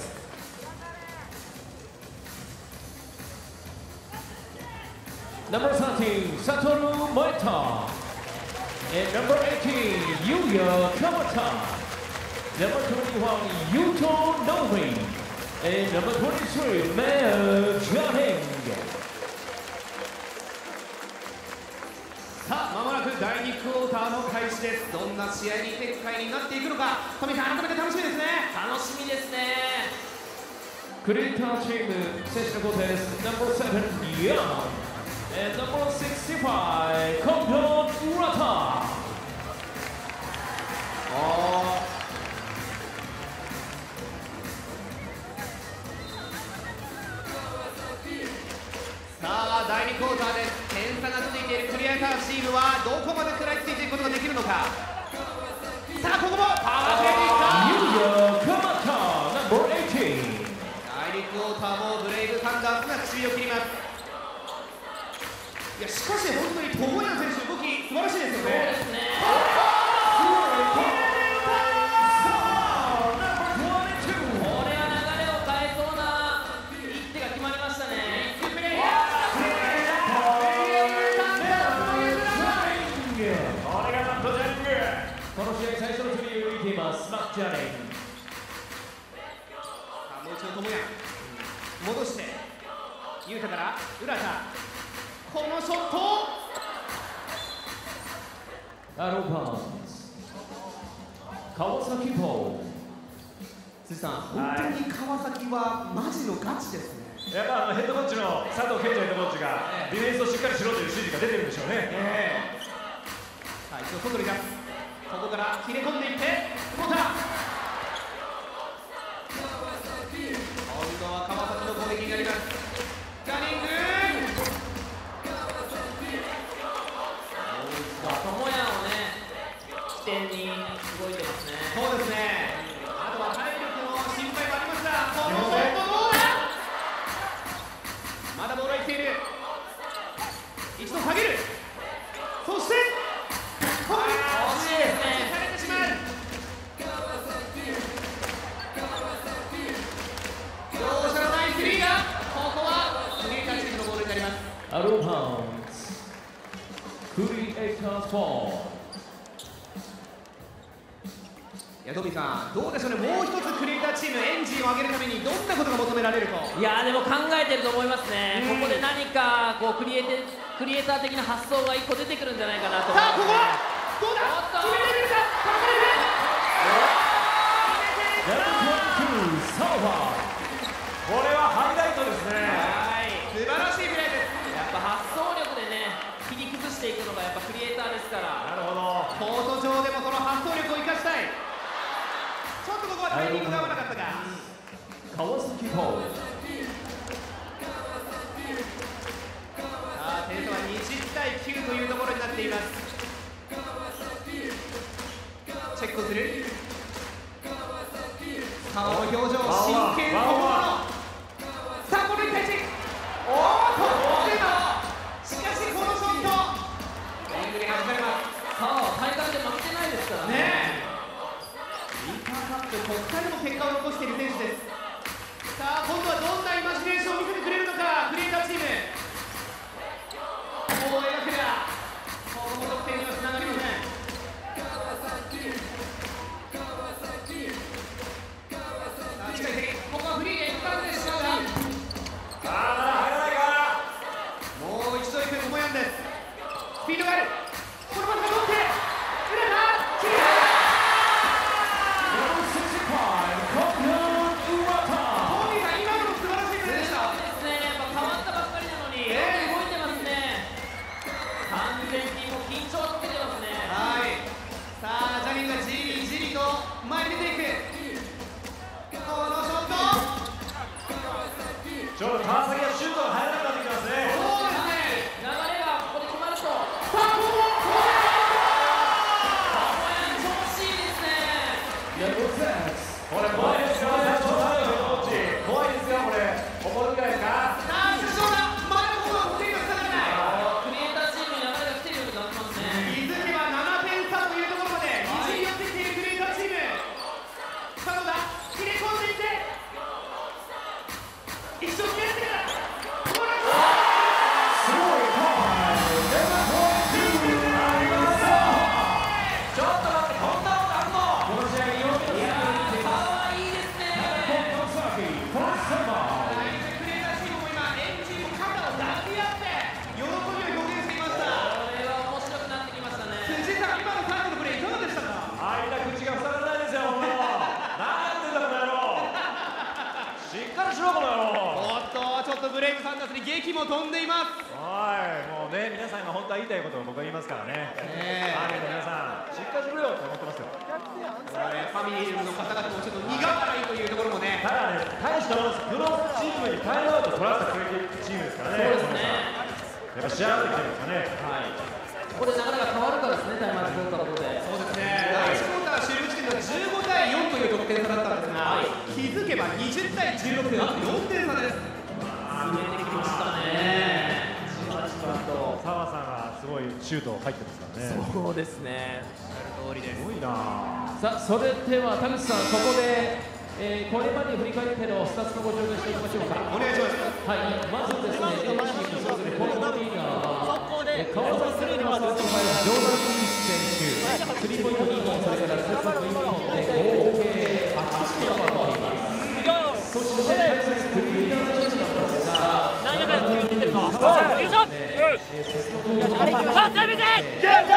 ナンバーサーティーン、サトル・モエタ。ナンバーエイティーン、ユウヤ・カマタ。ナンバートゥエンティワン、ユート・ノーリン。And number twenty-three, Mel Jennings. さあ、まもなくだいにクォーターの開始です。どんな試合に展開になっていくのか、富さん、改めて楽しみですね。 楽しみですね。 クリエイターチーム選手の交代です。ナンバーセブン、ヤン。And number sixty-five, コント・ウラタ。 さあだいにクォーターです。点差がついているクリエイターチームはどこまで食らいついていくことができるのか。さあここもパワープレーでいった。 ユウヤ・カマタ、ナンバーエイティーン。 だいにクォーターもブレイブサンダースが口火を切ります。いやしかし本当にトモヤン選手動き素晴らしいですよね。そうですね。 この試合最初のスリーを見ています、マック・ジャネイ。 さあもう一度トモヤン戻してユウタからウラタ、このショットアローパンス川崎ポー。 辻さん、本当に川崎はマジのガチですね。 やっぱあのヘッドコーチの佐藤健二ヘッドコーチがディフェンスをしっかりしろという指示が出てるんでしょうね。 えーさあ一度外に出す。ここから切れ込んでいって久保田、今度は川崎の攻撃になります。ジャニングトモヤンをね起点に動いてますね。 そうですね。あとは体力の心配もありますが、このショットどうだ。まだボールはいっている。一度下げる。そして惜しいですね。されてしまう。両者のナイスリーがここはクリエイターチームのボールになります。 アローパンスクリエイターズフォー。 いやトミーさん、どうでしょうね。もう一つクリエイターチームエンジンを上げるためにどんなことが求められると。 いやでも考えてると思いますね。ここで何かこうクリエイテクリエイター的な発想が一個出てくるんじゃないかなと思います、ね。さあここはどうだ。決めてみるか。 これはハイライトですね。 はい、素晴らしいプレーです。 やっぱ発想力でね切り崩していくのがやっぱクリエイターですから。 なるほど。 コート上でもその発想力を生かしたい。ちょっとここはタイミングが合わなかったが。 川崎ポー。 さあ点差はにじゅうたいきゅうというところになっています。チェックをする。さあこの表情真剣そのもの。さあこのいち対いち。おーっとでもしかしこのショットリングに弾かれます。 さあ大会で負けてないですからね。 ねえインターカップ国体でも結果を残している選手です。さあ今度はどんなイマジネーションを見せてくれるのかクリエイターチーム。こう描くがここも得点にはつながりません。近い敵、ここはフリーで一発でしまうが、 ああまだ入らないか。 もう一度いくトモヤンです。スピードがある。このまま取って裏だ。決めた。 ブレイブサンダースに激も飛んでいます。 はいもうね皆さんが本当は言いたいことを僕は言いますからね、えー、アーミーの皆さんしっかりしろよって思ってますよ。 ファミリーの方々もちょっと苦笑いというところもね、 ただね大したものプロチームにタイムアウト取らせてくれてるチームですからね。 そうですね。 やっぱ仕上がってきてるんですかね。 はいここで流れが変わるからですね、タイムアウト取ったことで。 そうですね。第いちクォーター終了時点ではじゅうごたいよんという得点差だったんですが、はい、気づけばにじゅうたいじゅうろくであとよんてん差です。 見えてきましたね。じゅうはちばんと澤さんがすごいシュート入ってますからね。 そうですね。 おっしゃる通りです。 すごいな。 さあそれでは田口さんここで、えー、これまで振り返ってのスタッツのご紹介していきましょうか。 お願いします。 はい、まずですね、チームそれぞれこのリーダーは川崎フロンターズのジョーダン・リース選手、スリーポイントにほん、それからツーポイントいっぽんで合計はちキロを取っています。そして対戦するリーダー選手なんですが、何やかんやってるか。よいしょ。あ、ダメだ。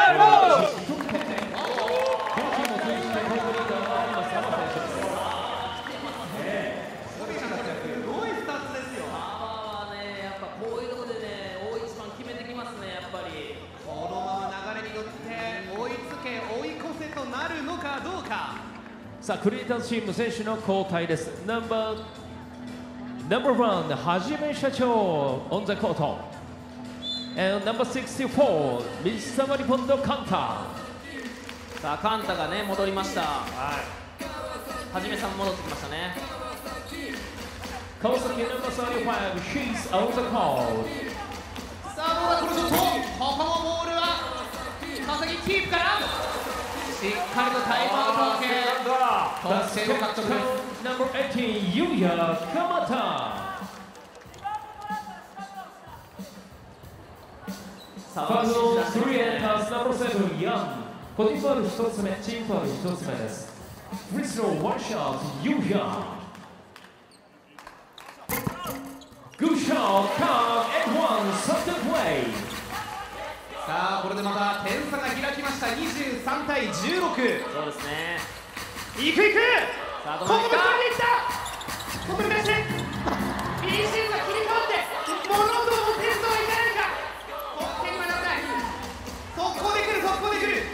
さあクリエイターズチーム選手の交代です。ナンバーナンバーワンはじめ社長 on the court and ナンバーシックスティーフォーミスターマリポンドカンタ。 さあカンタがね戻りました。はい。はじめさん戻ってきましたね。 川崎ナンバーさんじゅうご she's on the court。 さあどうだこのショット。ここもボールは川崎キープから。しっかりとタイムアウトを受け得点を獲得です。 ナンバーじゅうはち、ユウヤ・カマタ。ファウルクリエイターズナンバーセブン、ヤン。ポティファウルひとつめ、チームファウルひとつめです。フリースロー、ワンショット、ユウヤ。グッショット、カーン、エンドワン、サブテンプレイ。 さあこれでまた点差が開きました。にじゅうさんたいじゅうろく。 そうですね。 いくいく。 さあどうここもなついていった。ここで出して ビーシー が切り替わって物事を点数はいかないか。得点はなんだい。速攻で来る速攻で来る。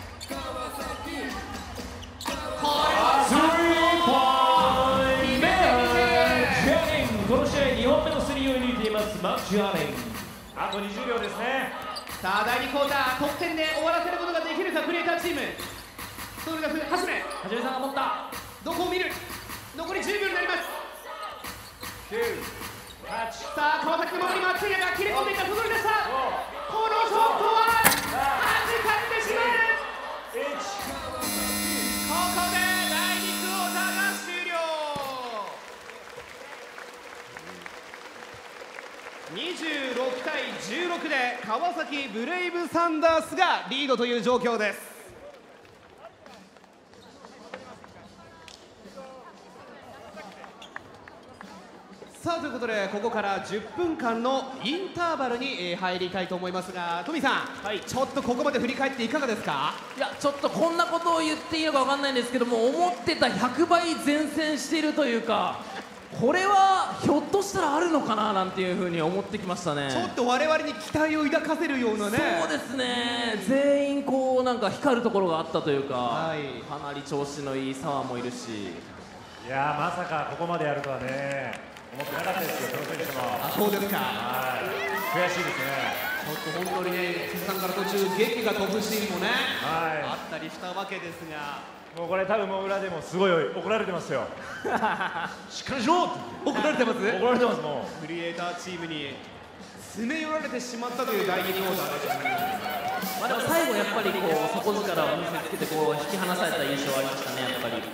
これはスリーポイント目。ジャニングこの試合にほんめのスリーを入れていますマッチ・アレン。 あとにじゅうびょうですね。 さあだいにクォーター得点で終わらせることができるかクリエイターチーム。それがはじめはじめさんが持った。 どこを見る。残りじゅうびょうになります。 きゅう、はち。 さあ川崎の周り松井が切れ込んでいった。そこに出した。このショットははじかれてしまう。ここでだいにクォーターが終了。にじゅうろくたいじゅうろくで川崎ブレイブサンダースがリードという状況です。さあということでここからじゅっぷんかんのインターバルにえー入りたいと思いますが、トミーさん、はい、ちょっとここまで振り返っていかがですか。 いやちょっとこんなことを言っていいのかわかんないんですけども、思ってたひゃくばい善戦しているというか、これはひょっとしたらあるのかななんていうふうに思ってきましたね。 ちょっと我々に期待を抱かせるようなね。 そうですね。全員こうなんか光るところがあったというか、 はい、 かなり調子のいい澤もいるし。 いやーまさかここまでやるとはね思ってなかったですよ、その選手も。 あ、そうですか。 はい、悔しいですね。 ちょっと本当にね、辻さんから途中劇が飛ぶシーンもね、 はい、 あったりしたわけですが。 もうこれ多分もう裏でもすごい怒られてますよ。しっかりしろって怒られてます。 怒られてます。もうクリエイターチームに詰め寄られてしまったというだいにクォーターです。 まあでも最後やっぱりこう底力を見せつけてこう引き離された印象はありましたね、やっぱり。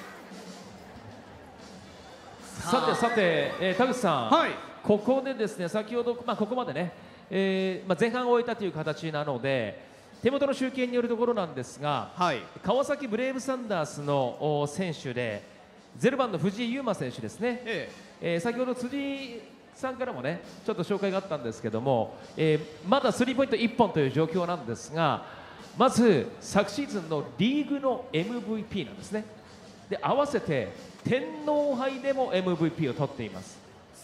さてさて、えー、田口さん、 はい、 ここでですね先ほど、まあ、ここまでね、えーまあ、前半を終えたという形なので手元の集計によるところなんですが、はい、川崎ブレイブサンダースの選手でゼロばんの藤井祐馬選手ですね、えええー、先ほど辻さんからもねちょっと紹介があったんですけども、えー、まだスリーポイントいっぽんという状況なんですが、まず昨シーズンのリーグの エムブイピー なんですね。で合わせて天皇杯でも エムブイピー を取っています。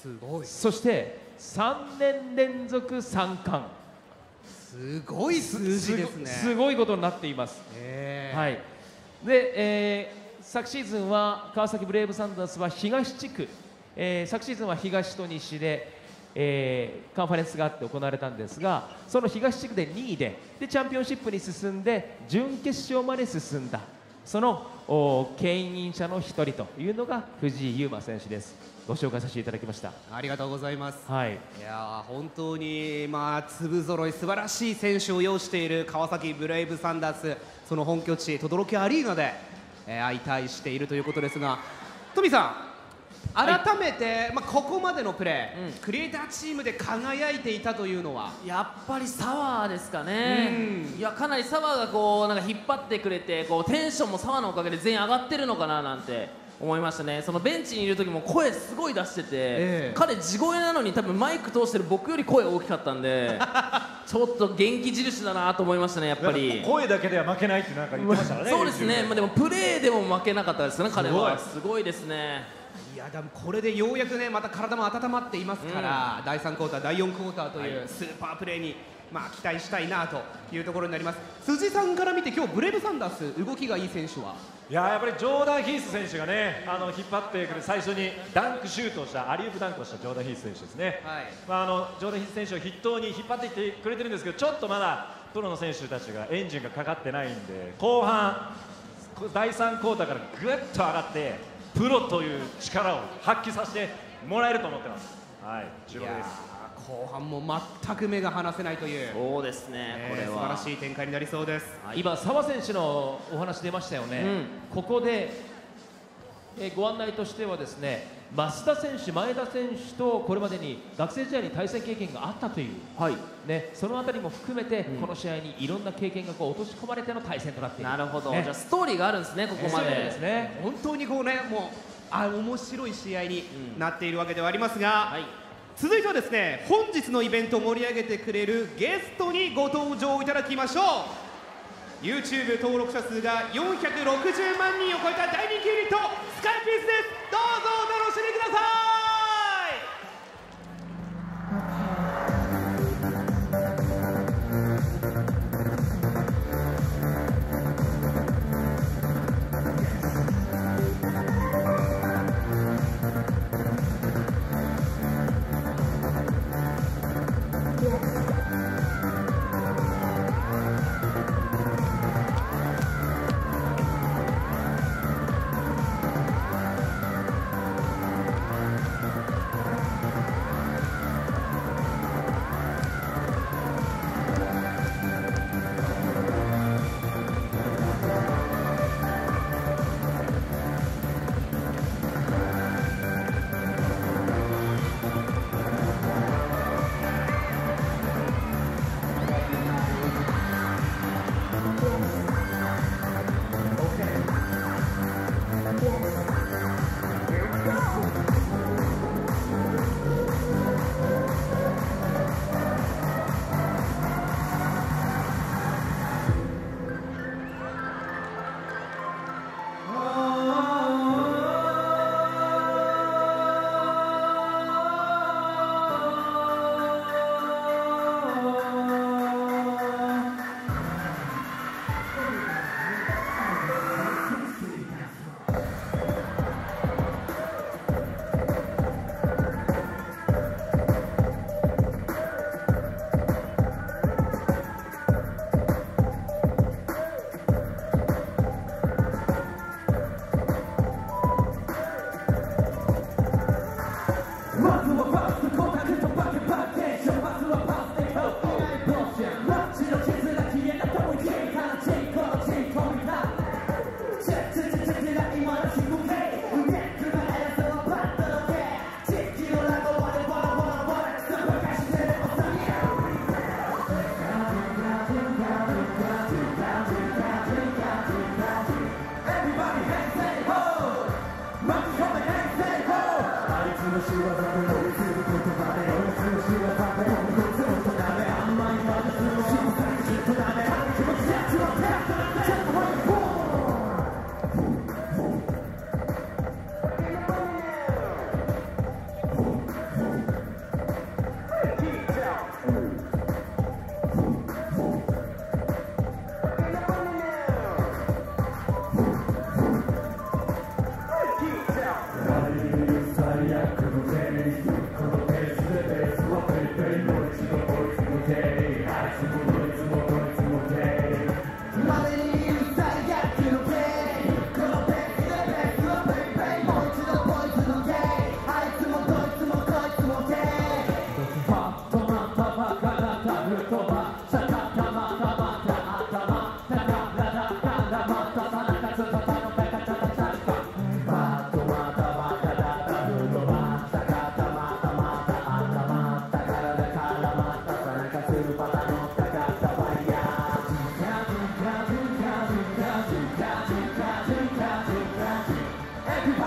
すごい。 そしてさんねん連続さん冠、 すごい数字ですね。 すごいことになっています。 えーはい。で、えー、昨シーズンは川崎ブレイブサンダースは東地区、えー、昨シーズンは東と西で、えー、カンファレンスがあって行われたんですが、その東地区でにいで、でチャンピオンシップに進んで準決勝まで進んだ、その牽引者の一人というのが藤井祐馬選手です。ご紹介させていただきました。 ありがとうございます。 はい。 いやー本当にまあ粒揃い素晴らしい選手を擁している川崎ブレイブサンダース、その本拠地轟アリーナで、えー、相対しているということですが、トミさん改めて、はい、まあここまでのプレー、うん、クリエイターチームで輝いていたというのはやっぱりサワーですかね。いやかなりサワーがこうなんか引っ張ってくれて、こうテンションもサワーのおかげで全員上がってるのかななんて思いましたね。そのベンチにいる時も声すごい出してて、えー、彼地声なのに多分マイク通してる僕より声大きかったんでちょっと元気印だなと思いましたね。やっぱり声だけでは負けないってなんか言ってましたからね。 そうですね、まあ、でもプレーでも負けなかったですね。彼はすごいですね。 いやでもこれでようやくねまた体も温まっていますから、うん、だいさんクォーターだいよんクォーターというスーパープレーに、まあ、期待したいなというところになります。辻さんから見て今日ブレイブサンダース動きがいい選手は、 いややっぱりジョーダン・ヒース選手がねあの引っ張ってくる、最初にダンクシュートをしたアリウープダンクをしたジョーダン・ヒース選手ですね。はい、まあ、あのジョーダン・ヒース選手を筆頭に引っ張っていってくれてるんですけど、ちょっとまだプロの選手たちがエンジンがかかってないんで、後半だいさんクォーターからぐっと上がってプロという力を発揮させてもらえると思ってます。はい、注目です。 後半も全く目が離せないという、 そうですね、えー、これは素晴らしい展開になりそうです。 今澤選手のお話出ましたよね。うん、ここで、えー、ご案内としてはですね、増田選手、前田選手とこれまでに学生時代に対戦経験があったという、はい、ね、そのあたりも含めて、うん、この試合にいろんな経験がこう落とし込まれての対戦となっている。 なるほど、 ね、 じゃあストーリーがあるんですね、ここまで。 ですね、 本当にこうね、もうあ面白い試合になっているわけではありますが、うん、はい、続いてはですね、本日のイベントを盛り上げてくれるゲストにご登場いただきましょう。 YouTube 登録者数がよんひゃくろくじゅうまんにんを超えた大人気ユニットスカイピースです。どうぞお楽しみください。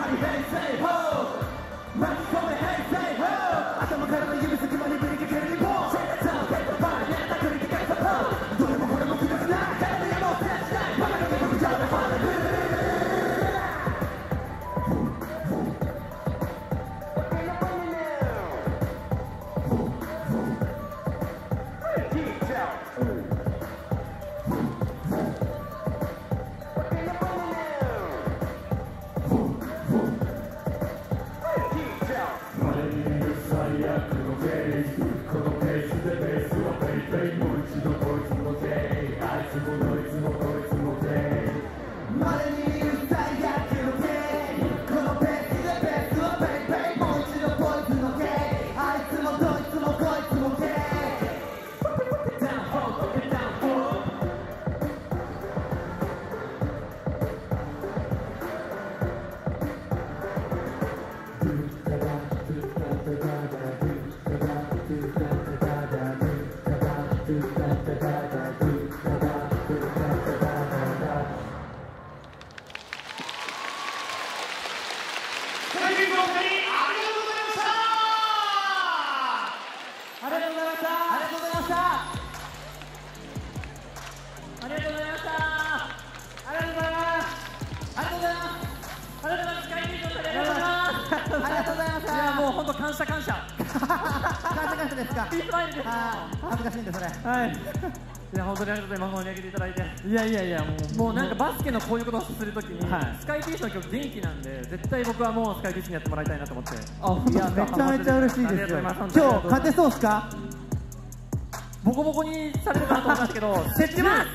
いや本当にありがとうございます。盛り上げていただいて。いやいやいやもうもうなんかバスケのこういうことをするときに、はい、スカイピースの曲元気なんで絶対僕はもうスカイピースにやってもらいたいなと思って。あいやめちゃめちゃ嬉しいですよ。今日勝てそうですか？ボコボコにされるかなと思ったんですけど、知ってます。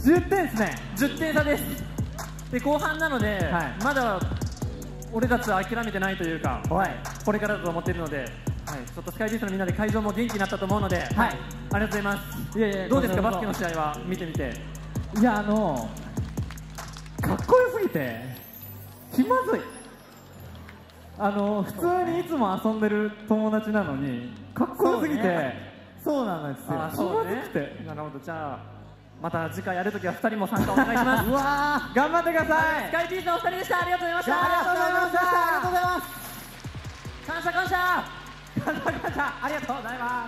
じゅってんですね。じゅってん差です。で後半なので、はい、まだ俺たちは諦めてないというか、はい、これからだと思っているので。はい、ちょっとスカイピースのみんなで会場も元気になったと思うので、はい、ありがとうございます。いやいやどうですかバスケの試合は見てみて。いやあのかっこよすぎて気まずい。あの普通にいつも遊んでる友達なのにかっこよすぎてそうなんですよ。あそうね。なるほどじゃあまた次回やるときはふたりも参加お願いします。うわー頑張ってください。スカイピースのお二人でした。ありがとうございました。ありがとうございました。ありがとうございます。感謝感謝。ありがとうございます。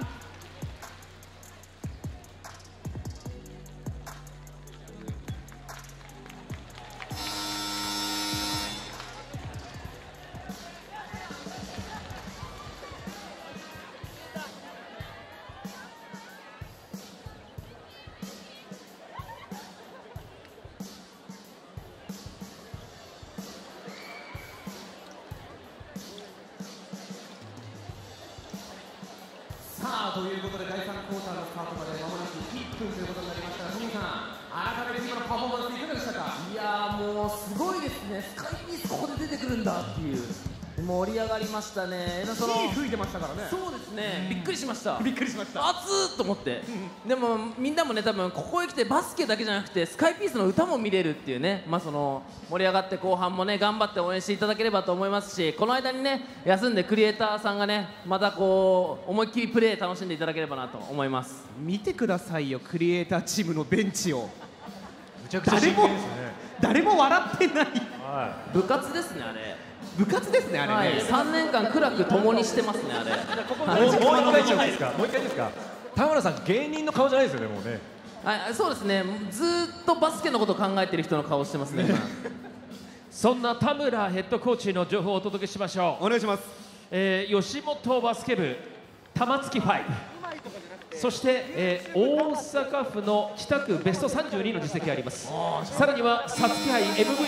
ということでだいさんクォーターのスタートまでまもなくいっぷんということになりましたが、トミーさん改めて今のパフォーマンスいかがでしたか？ いやーもうすごいですね。スカイピースここで出てくるんだっていう盛り上がりましたね。その火吹いてましたからね。 そうですね、びっくりしました。 びっくりしました。 熱ーっと思って、でもみんなもね多分ここへ来てバスケだけじゃなくてスカイピースの歌も見れるっていうね、まあその盛り上がって後半もね頑張って応援していただければと思いますし、この間にね休んでクリエイターさんがねまたこう思いっきりプレー楽しんでいただければなと思います。 見てくださいよクリエイターチームのベンチを。 むちゃくちゃ真剣ですね。 誰も笑ってない。 部活ですねあれ。 部活ですねあれね、 はい、さんねんかん苦楽共にしてますねあれ。 ここもう一回ですか。もう一回ですか。田村さん芸人の顔じゃないですよねもうね。 あそうですね、ずーっとバスケのことを考えてる人の顔してますね。 そんな田村ヘッドコーチの情報をお届けしましょう。 お願いします。 えー、吉本バスケ部玉突きファイブ、そして、えー、大阪府の北区ベストさんじゅうにの実績があります。さらには皐月杯 エムブイピー、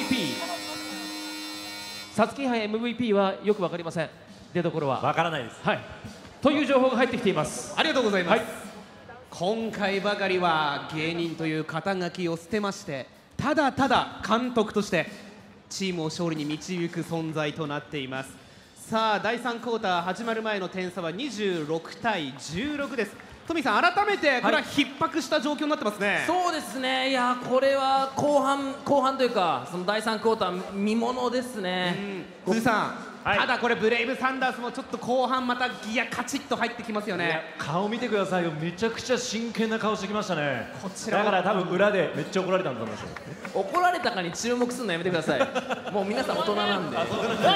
皐月杯 エムブイピー はよく分かりません。出所は分からないです、 はい、という情報が入ってきています。 ありがとうございます、 はい、 今回ばかりは芸人という肩書きを捨てまして、ただただ監督としてチームを勝利に導く存在となっています。さあだいさんクォーター始まる前の点差はにじゅうろくたいじゅうろくです。 トミーさん、改めてこれは逼迫した状況になってますね。 そうですね、いやこれは後半後半というかそのだいさんクォーター見ものですね。 鈴さん、ただこれブレイブサンダースもちょっと後半またギアカチッと入ってきますよね。 顔見てくださいよ、めちゃくちゃ真剣な顔してきましたね。 こちらだから多分裏でめっちゃ怒られたんだと思いますよ。 怒られたかに注目するのやめてください。もう皆さん大人なんで。 あー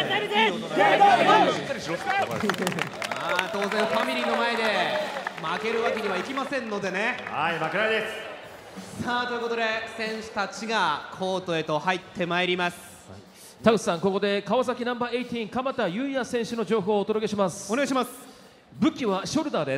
当然ファミリーの前で負けるわけにはいきませんのでね。 はい、負けないです。 さあということで選手たちがコートへと入ってまいります。 田口さん、ここで川崎ナンバーじゅうはち鎌田優也選手の情報をお届けします。 お願いします。 武器はショルダーです。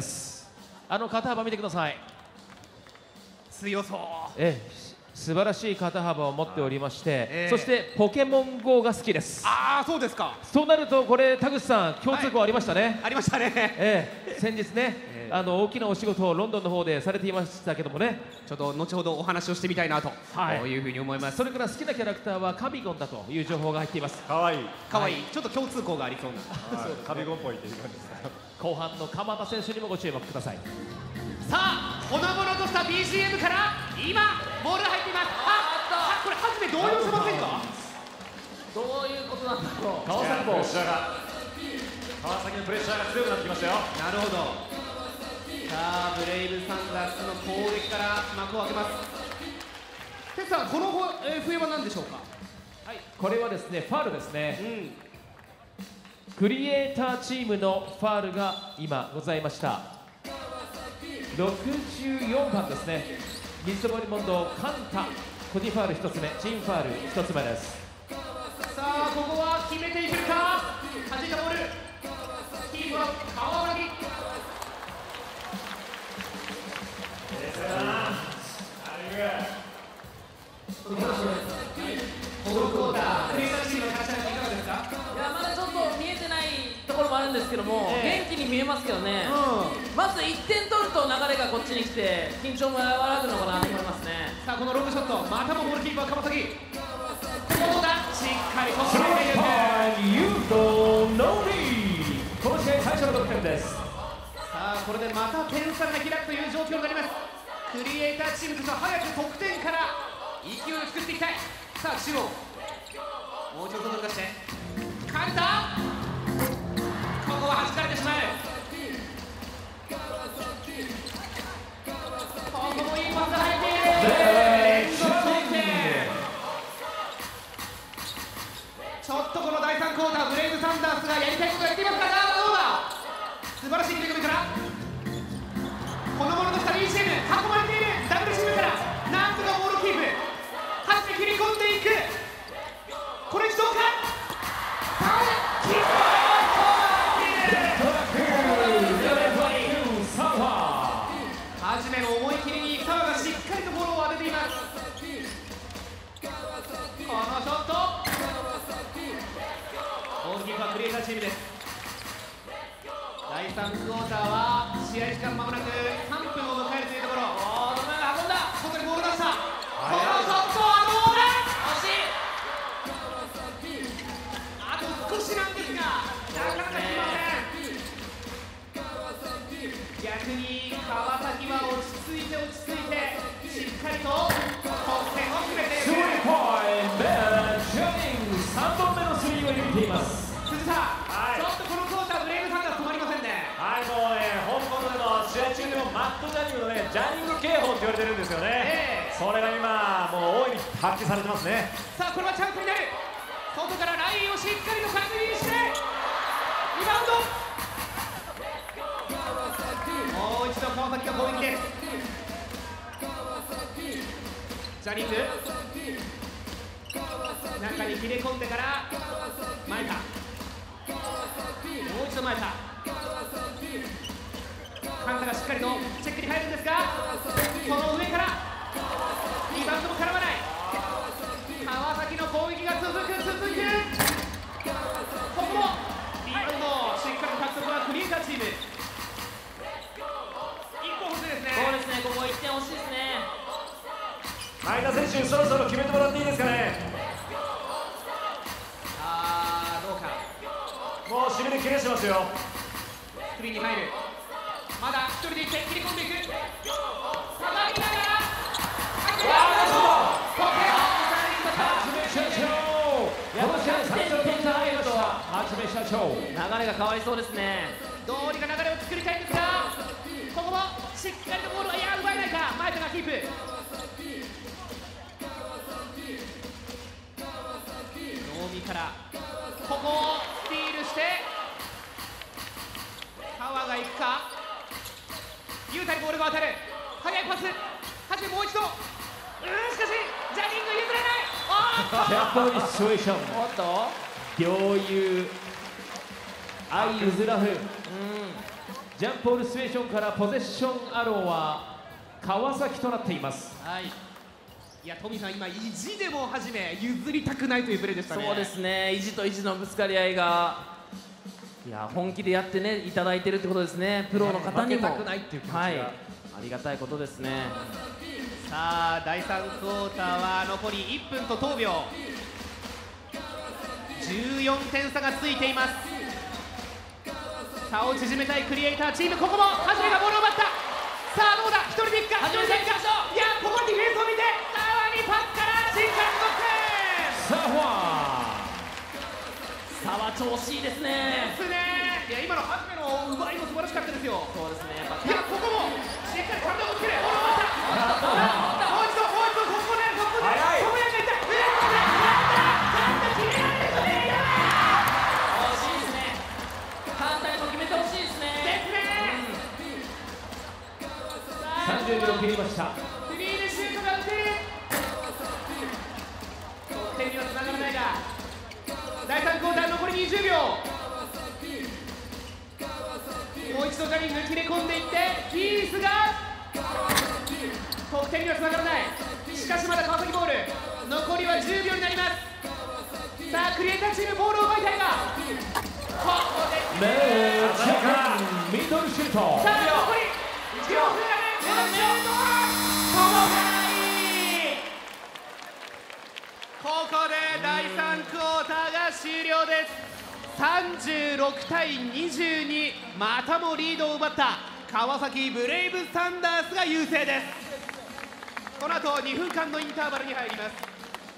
あの肩幅見てください。 強そう。 ええ、素晴らしい肩幅を持っておりまして、 えーそしてポケモン ゴー が好きです。 ああそうですか。 そうなるとこれ田口さん共通項ありましたね。 はい、ありましたね。 ええ、先日ね、えー、あの大きなお仕事をロンドンの方でされていましたけどもね、 ちょっと後ほどお話をしてみたいなと、はい、いうふうに思います。 それから好きなキャラクターはカビゴンだという情報が入っています。 かわいいかわいい、ちょっと共通項がありそうな、 はい、カビゴンっぽいっていう感じですか。 後半の鎌田選手にもご注目ください。 さあほのぼのとした ビージーエム から今ボールが入っています。あっ、これ初め動揺しませんか。 どういうことなんだろう。 川崎も川崎のプレッシャーが強くなってきましたよ。 なるほど。さあブレイブサンダースの攻撃から幕を開けます。テツさん、この笛は何でしょうか。 はい、これはですねファールですね、うん、クリエイターチームのファールが今ございました。ろくじゅうよんばんですね。ミストボリモンドカンタコディファールひとつめ、チームファールひとつめです。 さあここは決めていけるか。弾いたボール、キープは川崎。このクォーター、クリエイターチームの勝ち上がりいかがですか。 いやまだちょっと見えてないところもあるんですけども、 ええ、 元気に見えますけどね、 うん、 まずいってん取ると流れがこっちに来て緊張も和らぐのかなと思いますね。 さあこのロングショット、またもゴールキーパー川崎。ここだ、しっかりと決めていく。 この試合最初の得点です。 さあこれでまた点差が開くという状況になります。クリエイターチームとしては早く得点から勢いを作っていきたい。さあ中央もう一度外に出してカルタ、ここは弾かれてしまう。ここもいいパスが入っている。連続得点。ちょっとこのだいさんクォーターブレイブサンダースがやりたいことをやっていますが、どうだ。素晴らしい切り込みからこのものとした ビージーエム 囲まれているダブルチームからなんとかボールをキープ、はじめ切り込んでいく。これどうか。はじめの思い切りに澤がしっかりとボールを当てています。このショット、ゴールキーパークリエイターチームです。だいさんクォーターは試合時間まもなくさんぷんを迎えるというところ。おー、どのように運んだ。外にボール出した。このショットはどうだ。惜しい。あと少しなんですがなかなか決ません。逆に川崎は落ち着いて落ち着いてしっかりと得点を決めていく。 スリーポイントジャニングさんぼんめのスリーを入れています。 鈴さん、はい、ちょっとこのクォーターブレイブサンダース止まりませんね。 はい、もうね、香港での試合中でもマットジャニングのね、ジャニング警報って言われてるんですよね、えー、それが今もう大いに発揮されてますね。 さあこれはチャンスになる。外からラインをしっかりと確認してリバウンド。もう一度川崎の攻撃です。ジャニング中に切れ込んでから前か、もう一度前か。カンタがしっかりとチェックに入るんですが、この上からリバウンドも絡まない。川崎の攻撃が続く続く。ここもリバウンドしっかり獲得はクリエイターチーム。いっこ欲しいですね。 そうですね、ここいってん欲しいですね。 前田選手、そろそろ決めてもらっていいですかね。 あー、どうか。 もう締めで切れしてますよ。 スクリーンに入る。 まだ一人で行って切り込んでいく。下がりながら流れが変わりそうですね。 どうにか流れを作りたいんですが、ここもしっかりとボールは、いや奪えないか。前田がキープ。能見からここをスティールして川が行くか。雄太にボールが渡る。速いパス。はじめもう一度。うん、しかしジャニング譲れない。おジャンポールシチュエーション。 おっと両雄相譲らず、ジャンポールシチュエーションからポゼッションアローは川崎となっています。 はい、いや富さん、今意地でもはじめ譲りたくないというプレーでしたね。 そうですね、意地と意地のぶつかり合いが、いや本気でやってねいただいてるってことですね。プロの方にも負けたくないっていう気持ちが、 はい、ありがたいことですね。 さあだいさんクォーターは残りいっぷんととおびょう、じゅうよんてん差がついています。差を縮めたいクリエイターチーム。ここもはじめがボールを奪った。さあどうだ、一人でいくか。はじめさんいくか。いやここはディフェンスを見て沢にパスから新監督。 さあ差は調子いいですね。 ですね。いや今のはじめの奪いも素晴らしかったですよ。 そうですね。やっぱいやここもしっかり体をつける。ボールを奪った。もう一度もう一度ここでここで早い。 友也がいった。うわっちゃんと決められるとね。 惜しいですね。簡単にも決めてほしいですね。 ですね。 さんじゅうびょう切りました。 スリーでシュートが打てる。得点にはつながらないが、だいさんクォーター残りにじゅうびょう。もう一度ジャニング切れ込んでいってヒースが得点にはつながらない。しかしまだ川崎ボール、残りはじゅうびょうになります。さあクリエイターチームボールを奪いたいが、ここでめっちゃミドルシュート。 さあ残りじゅうごふんだね。このシュートは届かない。ここでだいさんクォーターが終了です。さんじゅうろくたいにじゅうに、またもリードを奪った川崎ブレイブサンダースが優勢です。この後にふんかんのインターバルに入ります。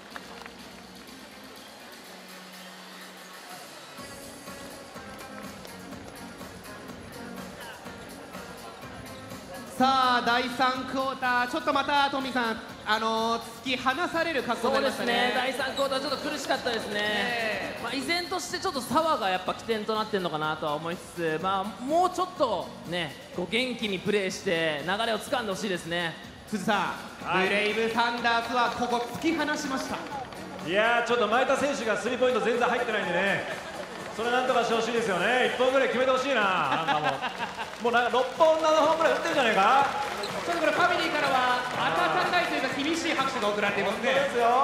さあだいさんクォーター、ちょっとまたトミーさん、あのー、突き放される格好になりましたね。 そうですね、だいさんクォーターちょっと苦しかったですね、えーまあ、依然としてちょっと澤がやっぱ起点となっているのかなとは思いつつ、まあ、もうちょっとねこう元気にプレーして流れを掴んでほしいですね。 藤さん、はい、ブレイブサンダースはここ突き放しました。 いやーちょっと前田選手がスリーポイント全然入ってないんでね、それなんとかしてほしいですよね。いっぽんぐらい決めてほしいな。なんかもうもうなんかろっぽんななほんぐらい打ってるんじゃないか。 ちょっとこれファミリーからは温かいというか厳しい拍手が送られていますね。 ですよ、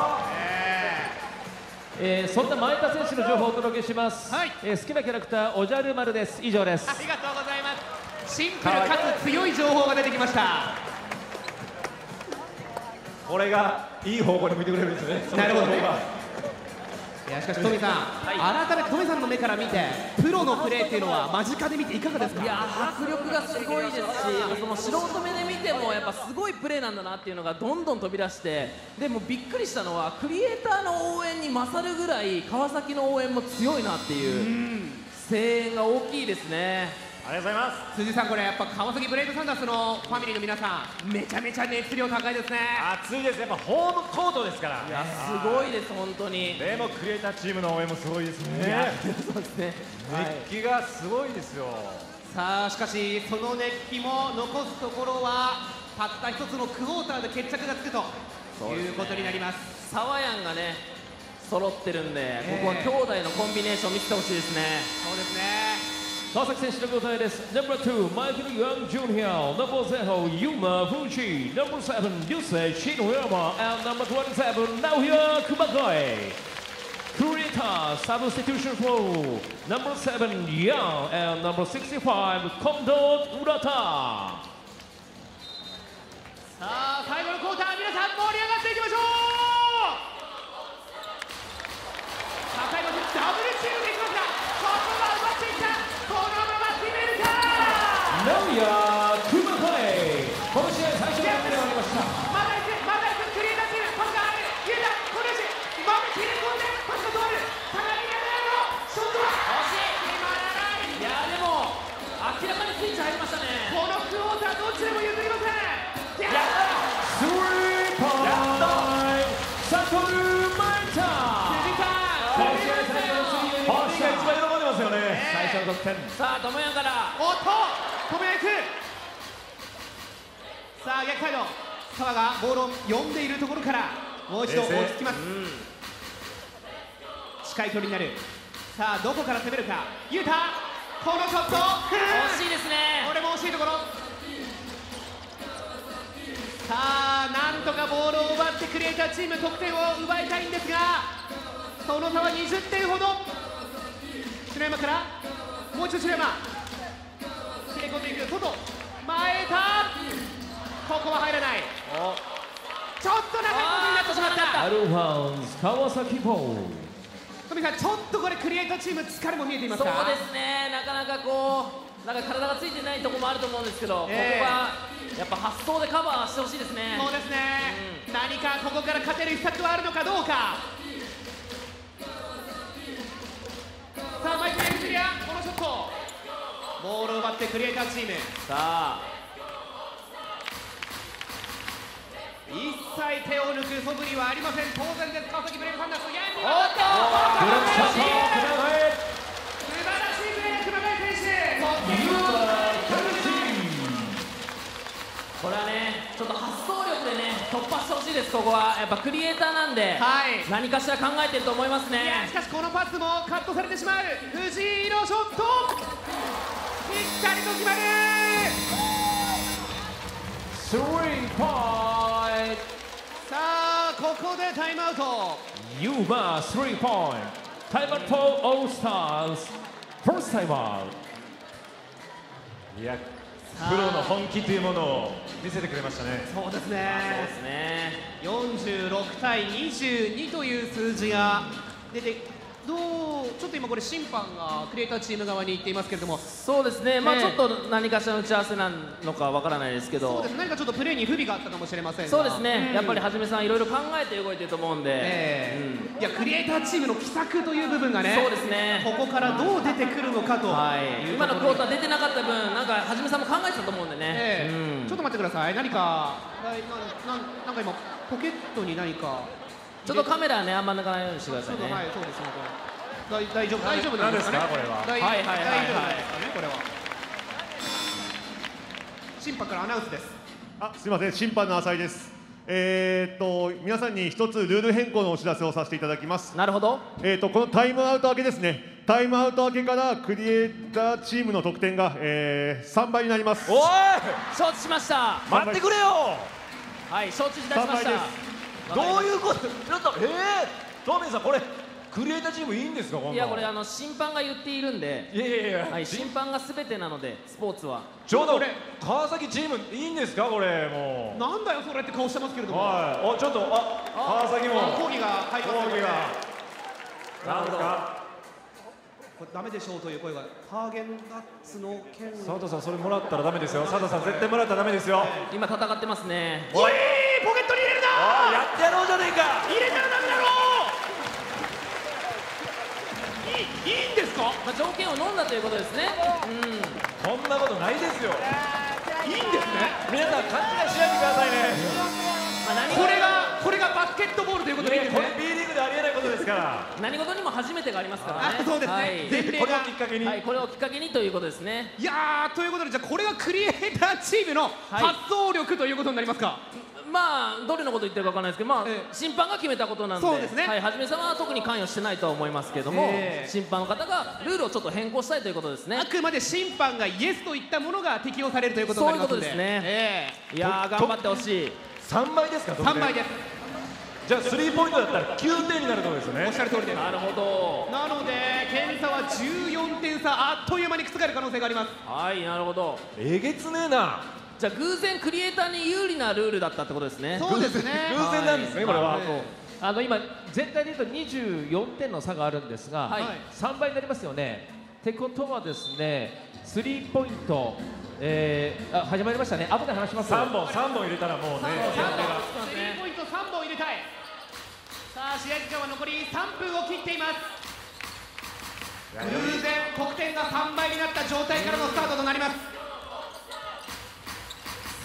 えー、そんな前田選手の情報をお届けします、 はいえー、好きなキャラクターおじゃる丸です。以上です。 ありがとうございます。シンプルかつ強い情報が出てきました。 これがいい方向に向いてくれるんですね。 なるほどね。いやしかしトミさん、はい、改めてトミさんの目から見てプロのプレーっていうのは間近で見ていかがですか。 いや迫力がすごいですし、その素人目で見てもやっぱすごいプレーなんだなっていうのがどんどん飛び出して、でもびっくりしたのはクリエイターの応援に勝るぐらい川崎の応援も強いなっていう声援が大きいですね。 ありがとうございます。 辻さん、これやっぱ川崎ブレイブサンダースのファミリーの皆さんめちゃめちゃ熱量高いですね。 熱いです。やっぱホームコートですから。 いやすごいです本当に。 でもクリエイターチームの応援もすごいですね。 いやそうですね、 熱気がすごいですよ。 さあしかしその熱気も残すところはたった一つのクォーターで決着がつくということになります。 サワヤンがね揃ってるんで、えー、ここは兄弟のコンビネーション見せてほしいですね。 そうですね。 川崎選手の交代です。ナンバーツー、マイケル・ヤング・ジュニア、ナンバーゼロ、ユマ・フーチ、ナンバーセブン、リュウセイ・シノヤマ、and ナンバートゥエンティセブン、ナウヒア・クバゴイ。クリエイター、サブスティテューションフロー、ナンバーセブン、ヤン、and ナンバーシックスティファイブ、コンド・ウラタ。さあ最後のクォーター、皆さん盛り上がっていきましょう。高い場所ダブルチームでいきますが、ここは奪っていった。このまま決めるか。 ナウヒアスイッチ入りましたね。 このクォーターどちらも譲りません。 やったスリーポイントサトルマイター。この試合最初のスリーポイントが一番喜んでますよね。最初の得点。 さあトモヤンから。 おっとトモヤンいく。さあ逆サイド澤がボールを呼んでいるところからもう一度追いつきます。近い距離になる。さあどこから攻めるか。ユータこのショット惜しいですね。 これも惜しいところ。さあなんとかボールを奪ってクリエイターチーム得点を奪いたいんですがその差はにじゅってんほど。篠山からもう一度篠山切れ込んでいく外前田ここは入らない。ちょっと長いことになってしまった。 アルファンズ川崎ボール。 富さんちょっとこれクリエイターチーム疲れも見えていますか。 そうですね。なかなかこうなんか体がついてないところもあると思うんですけど、 えー、 ここはやっぱ発想でカバーしてほしいですね。 そうですね、うん、何かここから勝てる秘策はあるのかどうか。さあマイク・エクジュリアこのショットボールを奪ってクリエイターチームさあ一切手を抜く素振りはありません。当然です。川崎ブレイブサンダースのやりおっと素晴らしいプレー熊谷選手。 これはねちょっと発想力でね突破してほしいです。ここはやっぱクリエイターなんで、はい、何かしら考えてると思いますね。 いやしかしこのパスもカットされてしまう。藤井のショットぴったりと決まる。 スリーポイント。 さあここでタイムアウト。 ユーバースリーポイントタイムアウトオールスターズファーストタイムアウト。 いやプロの本気というものを見せてくれましたね。 そうですね。 そうですね。 よんじゅうろくたいにじゅうにという数字が出て、どうちょっと今これ審判がクリエイターチーム側に言っていますけれども。 そうですね。まあちょっと何かしらの打ち合わせなのかわからないですけど。 そうです。何かちょっとプレーに不備があったかもしれませんが。 そうですね。 うん、 やっぱりはじめさんいろいろ考えて動いてると思うんで。 えーうん、いやクリエイターチームの奇策という部分がね。 そうですね。 ここからどう出てくるのかと。 はい。今のクォーター出てなかった分なんかはじめさんも考えてたと思うんでね。 えーうん、ちょっと待ってください。何かなななんか今ポケットに何か。 ちょっとカメラねあんま抜かないようにしてくださいね。 はいそうですね。大大丈夫大丈夫なんですかね。これは。はいはいはいはい。大丈夫ですかねこれは。審判からアナウンスです。 あ、すみません、審判の浅井です。えー、っと皆さんに一つルール変更のお知らせをさせていただきます。 なるほど。 えー、っとこのタイムアウト明けですね。タイムアウト明けからクリエイターチームの得点が、えー、さんばいになります。 おい、承知しました。 待ってくれよ。 はい、承知いたしました。 どういうこと？ちょっとええー、トーメンさんこれ。クリエイターチームいいんですか。 いやこれあの審判が言っているんで。 いやいやいや、 はい、審判がすべてなのでスポーツは。 ちょうど川崎チームいいんですかこれ。もうなんだよそれって顔してますけれども。 はい。おちょっとあ川崎も抗議が入ります。 抗議が。なんですか。 これダメでしょうという声が。ハーゲンダッツの件。 佐藤さんそれもらったらダメですよ。佐藤さん絶対もらったらダメですよ。 今戦ってますね。 おいポケットに入れるな。 やってやろうじゃねえか。 入れたらダメだろう。いいんですか。 まあ条件を飲んだということですね。 うん。こんなことないですよ。 いいんですね。 皆さん勘違いしないでくださいね。 まあ何これがこれがバスケットボールということでいいですね。 これ B リーグでありえないことですから。 何事にも初めてがありますからね。 あ、そうですね。 はい、 これをきっかけに。 はい、これをきっかけにということですね。 いやーということでじゃあこれがクリエイターチームの発想力ということになりますか。 まあどれのこと言ってるかわからないですけど、まあ、えー、審判が決めたことなんで、 そうですね。 はい、はじめさんは特に関与してないとは思いますけども、えー、審判の方がルールをちょっと変更したいということですね。 あくまで審判がイエスといったものが適用されるということになりますので。 そういうことですね。えー、いやー頑張ってほしい。 さんばいですか。 さんばいです。 じゃあスリーポイントだったらきゅうてんになるところですよね。 おっしゃる通りです。 なるほど。 なので点差はじゅうよんてん差、あっという間に覆る可能性があります。 はい、なるほど。 えげつねえな。 じゃあ偶然クリエイターに有利なルールだったってことですね。 そうですね。 偶然なんですね、これは。 あの今全体で言うとにじゅうよんてんの差があるんですが、はい、さんばいになりますよね。ってことはですね、スリーポイント、えー、あ始まりましたね。後で話します。 さんぼんさんぼん入れたらもうね。 スリーポイントさんぼん入れたい。さあ試合時間は残りさんぷんを切っています。偶然得点がさんばいになった状態からのスタートとなります。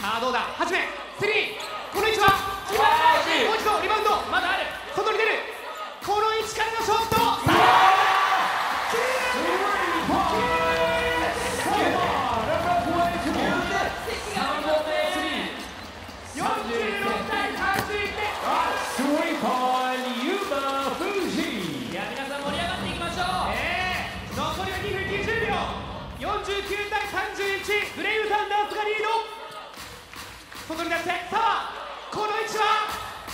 さあどうだはじめスリーこの位置はもう一度リバウンドまだある外に出るこの位置からのショットさあよんじゅうきゅうたいさんじゅういちブレイブサンダースがリード外に出してさあこの位置は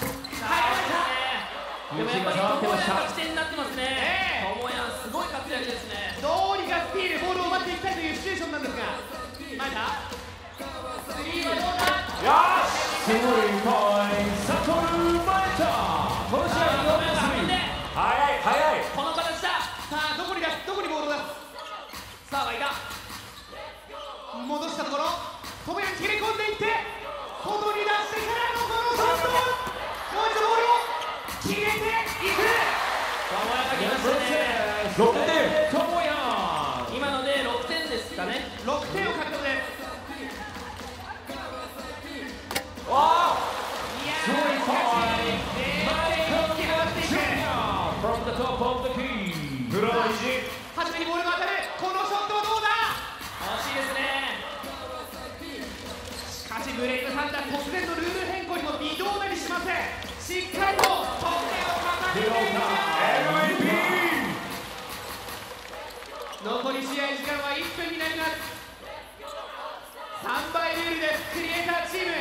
入りましたでもやっぱりトモヤンが起点になってますねトモヤンすごい活躍ですねどうにかスティールボールを奪っていきたいというシチュエーションなんですが前田スリーはどうだよしスリーポイントサトルマイタこの試合よんめんスリー早い早いこの形ださあどこに出すどこにボールを出すさあ、いた戻したところトモヤン切れ込んでいって外に出してからのこのショットもう一度ボールを決めていくトモヤンが来ましたねろくてんトモヤン今のでろくてんですかねろくてんを獲得ですわあいやーしかし上がっていく From the top of the key プロの意地初めにボールが当たるこのショットはどうだ惜しいですねしかしブレイブサンダー突然のルール変更にも微動だにしませんしっかりと得点を重ねていくエムブイピー残り試合時間はいっぷんになりますさんばいルールですクリエイターチーム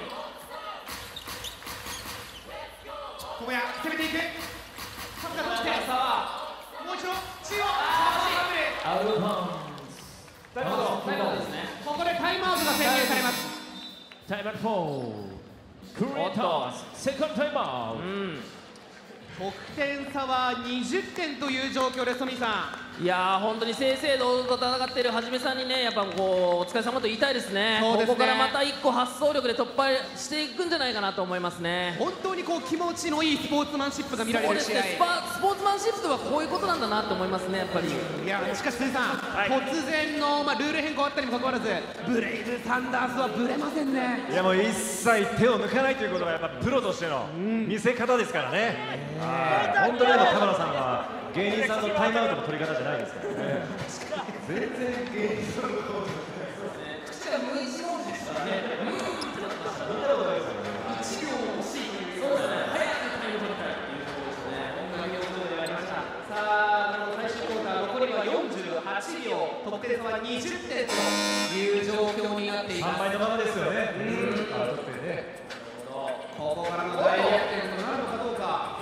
トモヤ攻めていくパスが取ってもう一度中央アウトパンタイムアウトタイムアウトですねここでタイムアウトが宣言されますタイムアウトフォークリエイターズセカンドタイムアウト得点差はにじゅってんという状況ですトミーさいやー本当に正々堂々と戦っているはじめさんにねやっぱこうお疲れ様と言いたいですねそうですねここからまたいっこ発想力で突破していくんじゃないかなと思いますねん本当にこう気持ちのいいスポーツマンシップが見られる試合そうですねスパスポーツマンシップとはこういうことなんだなと思いますねやっぱりいやしかし鈴井さん、突然の、まあ、ルール変更あったにもかかわらずブレイブサンダースはブレませんねいやもう一切手を抜かないということがやっぱプロとしての見せ方ですからね、はい本当に今田村さんは芸人さんのタイムアウトの取り方じゃないですからね全然芸人さんの口が無意識文字ですからね見たことないですよねいちびょう欲しいそうですね早くタイム取りたいっていうところですね本当に見事でありましたさあ最終クォーター残りはよんじゅうはちびょう得点差はにじゅってんという状況になっていますさんばいのままですよねうん得点ねここからの大逆転となるのかどうか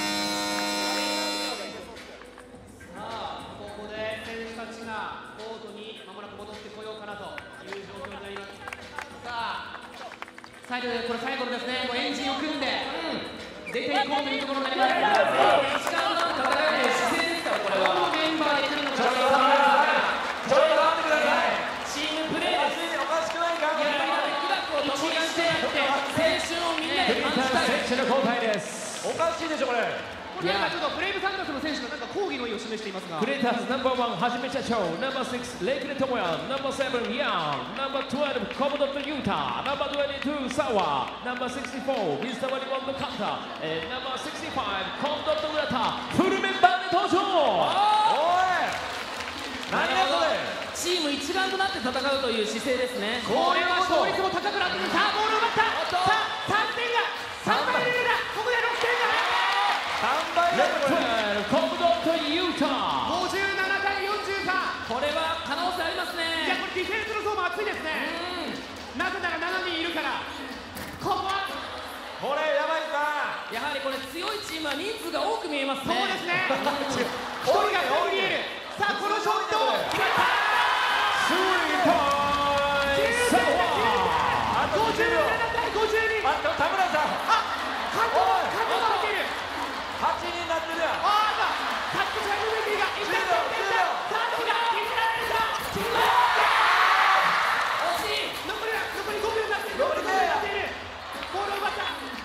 サイドでこれ最後のですねもうエンジンを組んで、うん、出ていこうというところになります時間の戦いの姿勢ですからこれはメンバーで来るのかちょっと待ってくださいチームプレーですおかしくないかやっぱり苦楽を共にしてやって青春をみんなで感じたい選手の交代ですおかしいでしょこれこれなんかちょっとブレイブサンダースの選手がなんか抗議の意を示していますがクリエイターズナンバーワンはじめ社長ナンバーシックスレイクレトモヤナンバーセブンヤンナンバートゥエルブコモドットユータナンバートゥエンティーツーサワーナンバーシックスティーフォー水溜りボンドカンタえーナンバーシックスティーファイブコモドットウラタフルメンバーで登場おい何だそれチーム一丸となって戦うという姿勢ですねこれは勝率も高くなってくるさあボールを奪ったさあさんてんがさんばいルールだここでろくてんがさんばいレッドコモドットユータごじゅうななたいよんじゅうさんこれは可能性ありますねいやこれディフェンスの層も熱いですねなぜならしちにんいるからここはこれやばいかやはりこれ強いチームは人数が多く見えますねそうですねひとりがふたり見えるさあこのショット決まったスリーポイントあとごじゅうななたいごじゅうにあ田村さんあ加藤加藤が出てるはちにんになってるやんああタッチサイドメディがいったいったさあどうだ決められるか決められた惜しい残りだ残りごびょうになってる残りごびょうになっているボールを奪った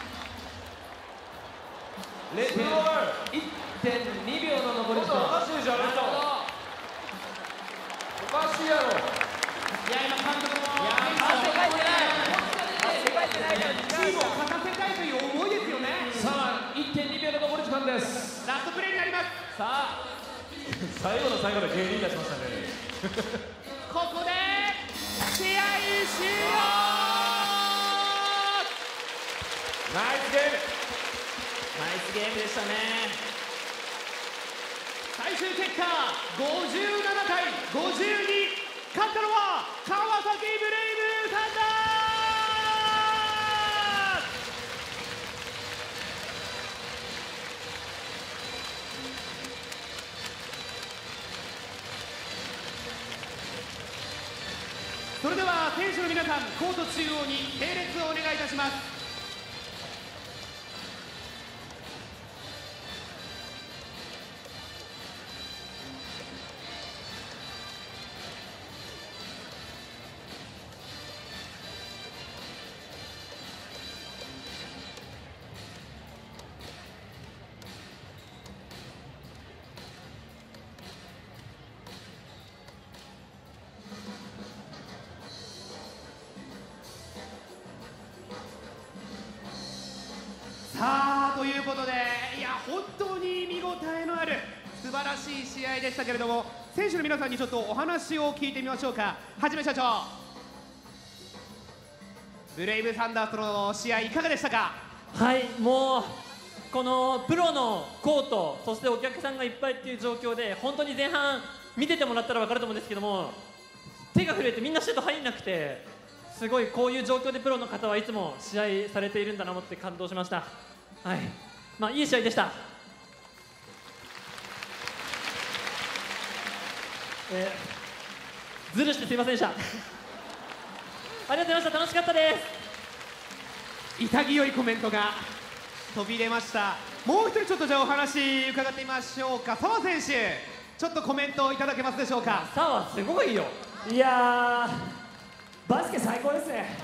れいてんにびょうの残り時間おかしいじゃんレッドおかしいやろいや今監督もいや監督入ってないチームを勝たせたいという思いですよね。 さあ いってんにびょうの残り時間です。 ラストプレーになります。さあ最後の最後で芸人出しましたね。 ここで試合終了。 ナイスゲーム、 ナイスゲームでしたね。 最終結果ごじゅうななたいごじゅうに、勝ったのは川崎ブレイブサンダース。それでは選手の皆さん、コート中央に並列をお願いいたします。さあということで、いや本当に見応えのある素晴らしい試合でしたけれども、選手の皆さんにちょっとお話を聞いてみましょうか。はじめ社長、ブレイブサンダースの試合いかがでしたか？ はい、もうこのプロのコート、そしてお客さんがいっぱいっていう状況で、本当に前半見ててもらったら分かると思うんですけども、手が震えてみんなシュート入んなくて、すごいこういう状況でプロの方はいつも試合されているんだなと思って感動しました。はい、まあいい試合でした。えー、ずるしてすいませんでした。ありがとうございました。楽しかったです。 潔いコメントが飛び出ました。もう一人ちょっとじゃあお話伺ってみましょうか。澤選手、ちょっとコメントいただけますでしょうか。 澤すごいよ。 いやー、バスケ最高ですね。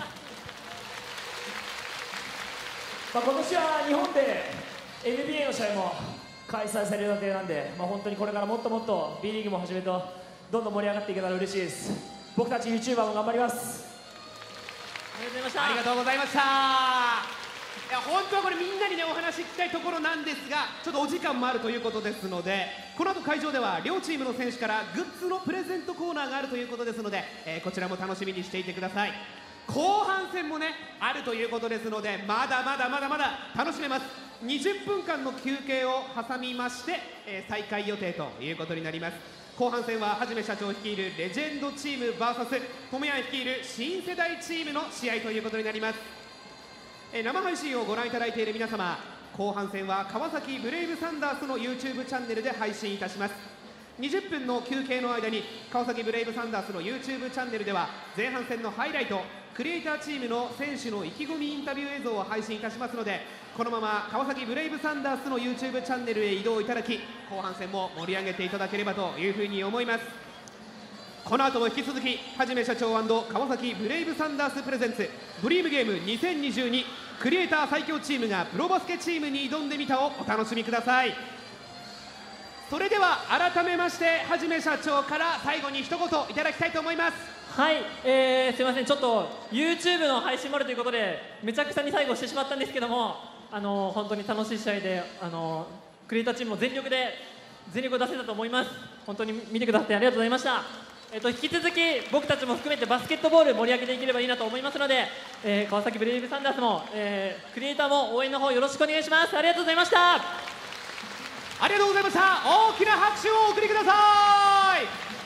まあ、今年は日本で エヌビーエー の試合も開催される予定なんで、まあ、本当にこれからもっともっと B リーグもはじめとどんどん盛り上がっていけたら嬉しいです。僕たち YouTuber も頑張ります。 ありがとうございました。いや本当はこれみんなにねお話聞きたいところなんですが、ちょっとお時間もあるということですので、この後会場では両チームの選手からグッズのプレゼントコーナーがあるということですので、えーこちらも楽しみにしていてください。後半戦もねあるということですので、まだまだまだまだ楽しめます。にじゅっぷんかんの休憩を挟みまして、えー再開予定ということになります。後半戦ははじめ社長率いるレジェンドチーム ブイエス トモヤン率いる新世代チームの試合ということになります。えー生配信をご覧いただいている皆様、後半戦は川崎ブレイブサンダースの YouTube チャンネルで配信いたします。にじゅっぷんの休憩の間に川崎ブレイブサンダースの YouTube チャンネルでは前半戦のハイライト、クリエイターチームの選手の意気込みインタビュー映像を配信いたしますので、このまま川崎ブレイブサンダースの YouTube チャンネルへ移動いただき、後半戦も盛り上げていただければというふうに思います。この後も引き続きはじめ社長&川崎ブレイブサンダースプレゼンツドリームゲームにせんにじゅうにクリエイター最強チームがプロバスケチームに挑んでみたをお楽しみください。それでは改めましてはじめ社長から最後に一言いただきたいと思います。 はい、えー、すいません、ちょっと YouTube の配信もあるということでめちゃくちゃに最後してしまったんですけども、あの本当に楽しい試合で、あのクリエイターチームも全力で全力を出せたと思います。本当に見てくださってありがとうございました。えっと、引き続き僕たちも含めてバスケットボール盛り上げていければいいなと思いますので、えー、川崎ブレイブサンダースも、えー、クリエイターも応援の方よろしくお願いします。ありがとうございました。 ありがとうございました。大きな拍手をお送りください。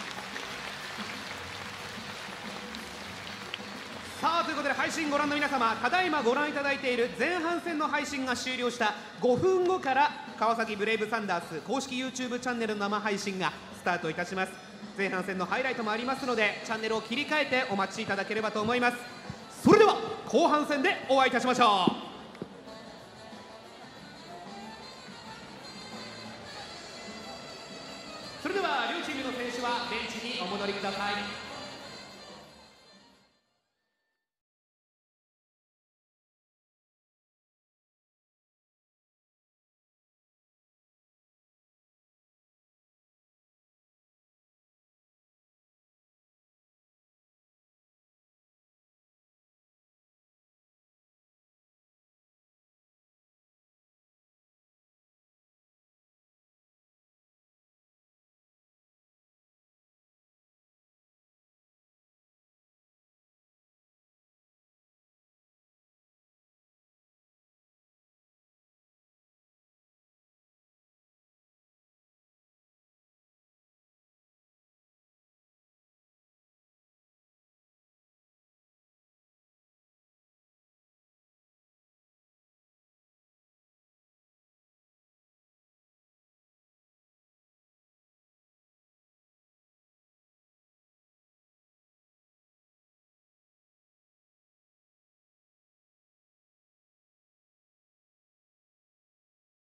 さあということで配信ご覧の皆様、ただいまご覧いただいている前半戦の配信が終了したごふんごから川崎ブレイブサンダース公式 YouTube チャンネルの生配信がスタートいたします。前半戦のハイライトもありますのでチャンネルを切り替えてお待ちいただければと思います。それでは後半戦でお会いいたしましょう。それでは両チームの選手はベンチにお戻りください。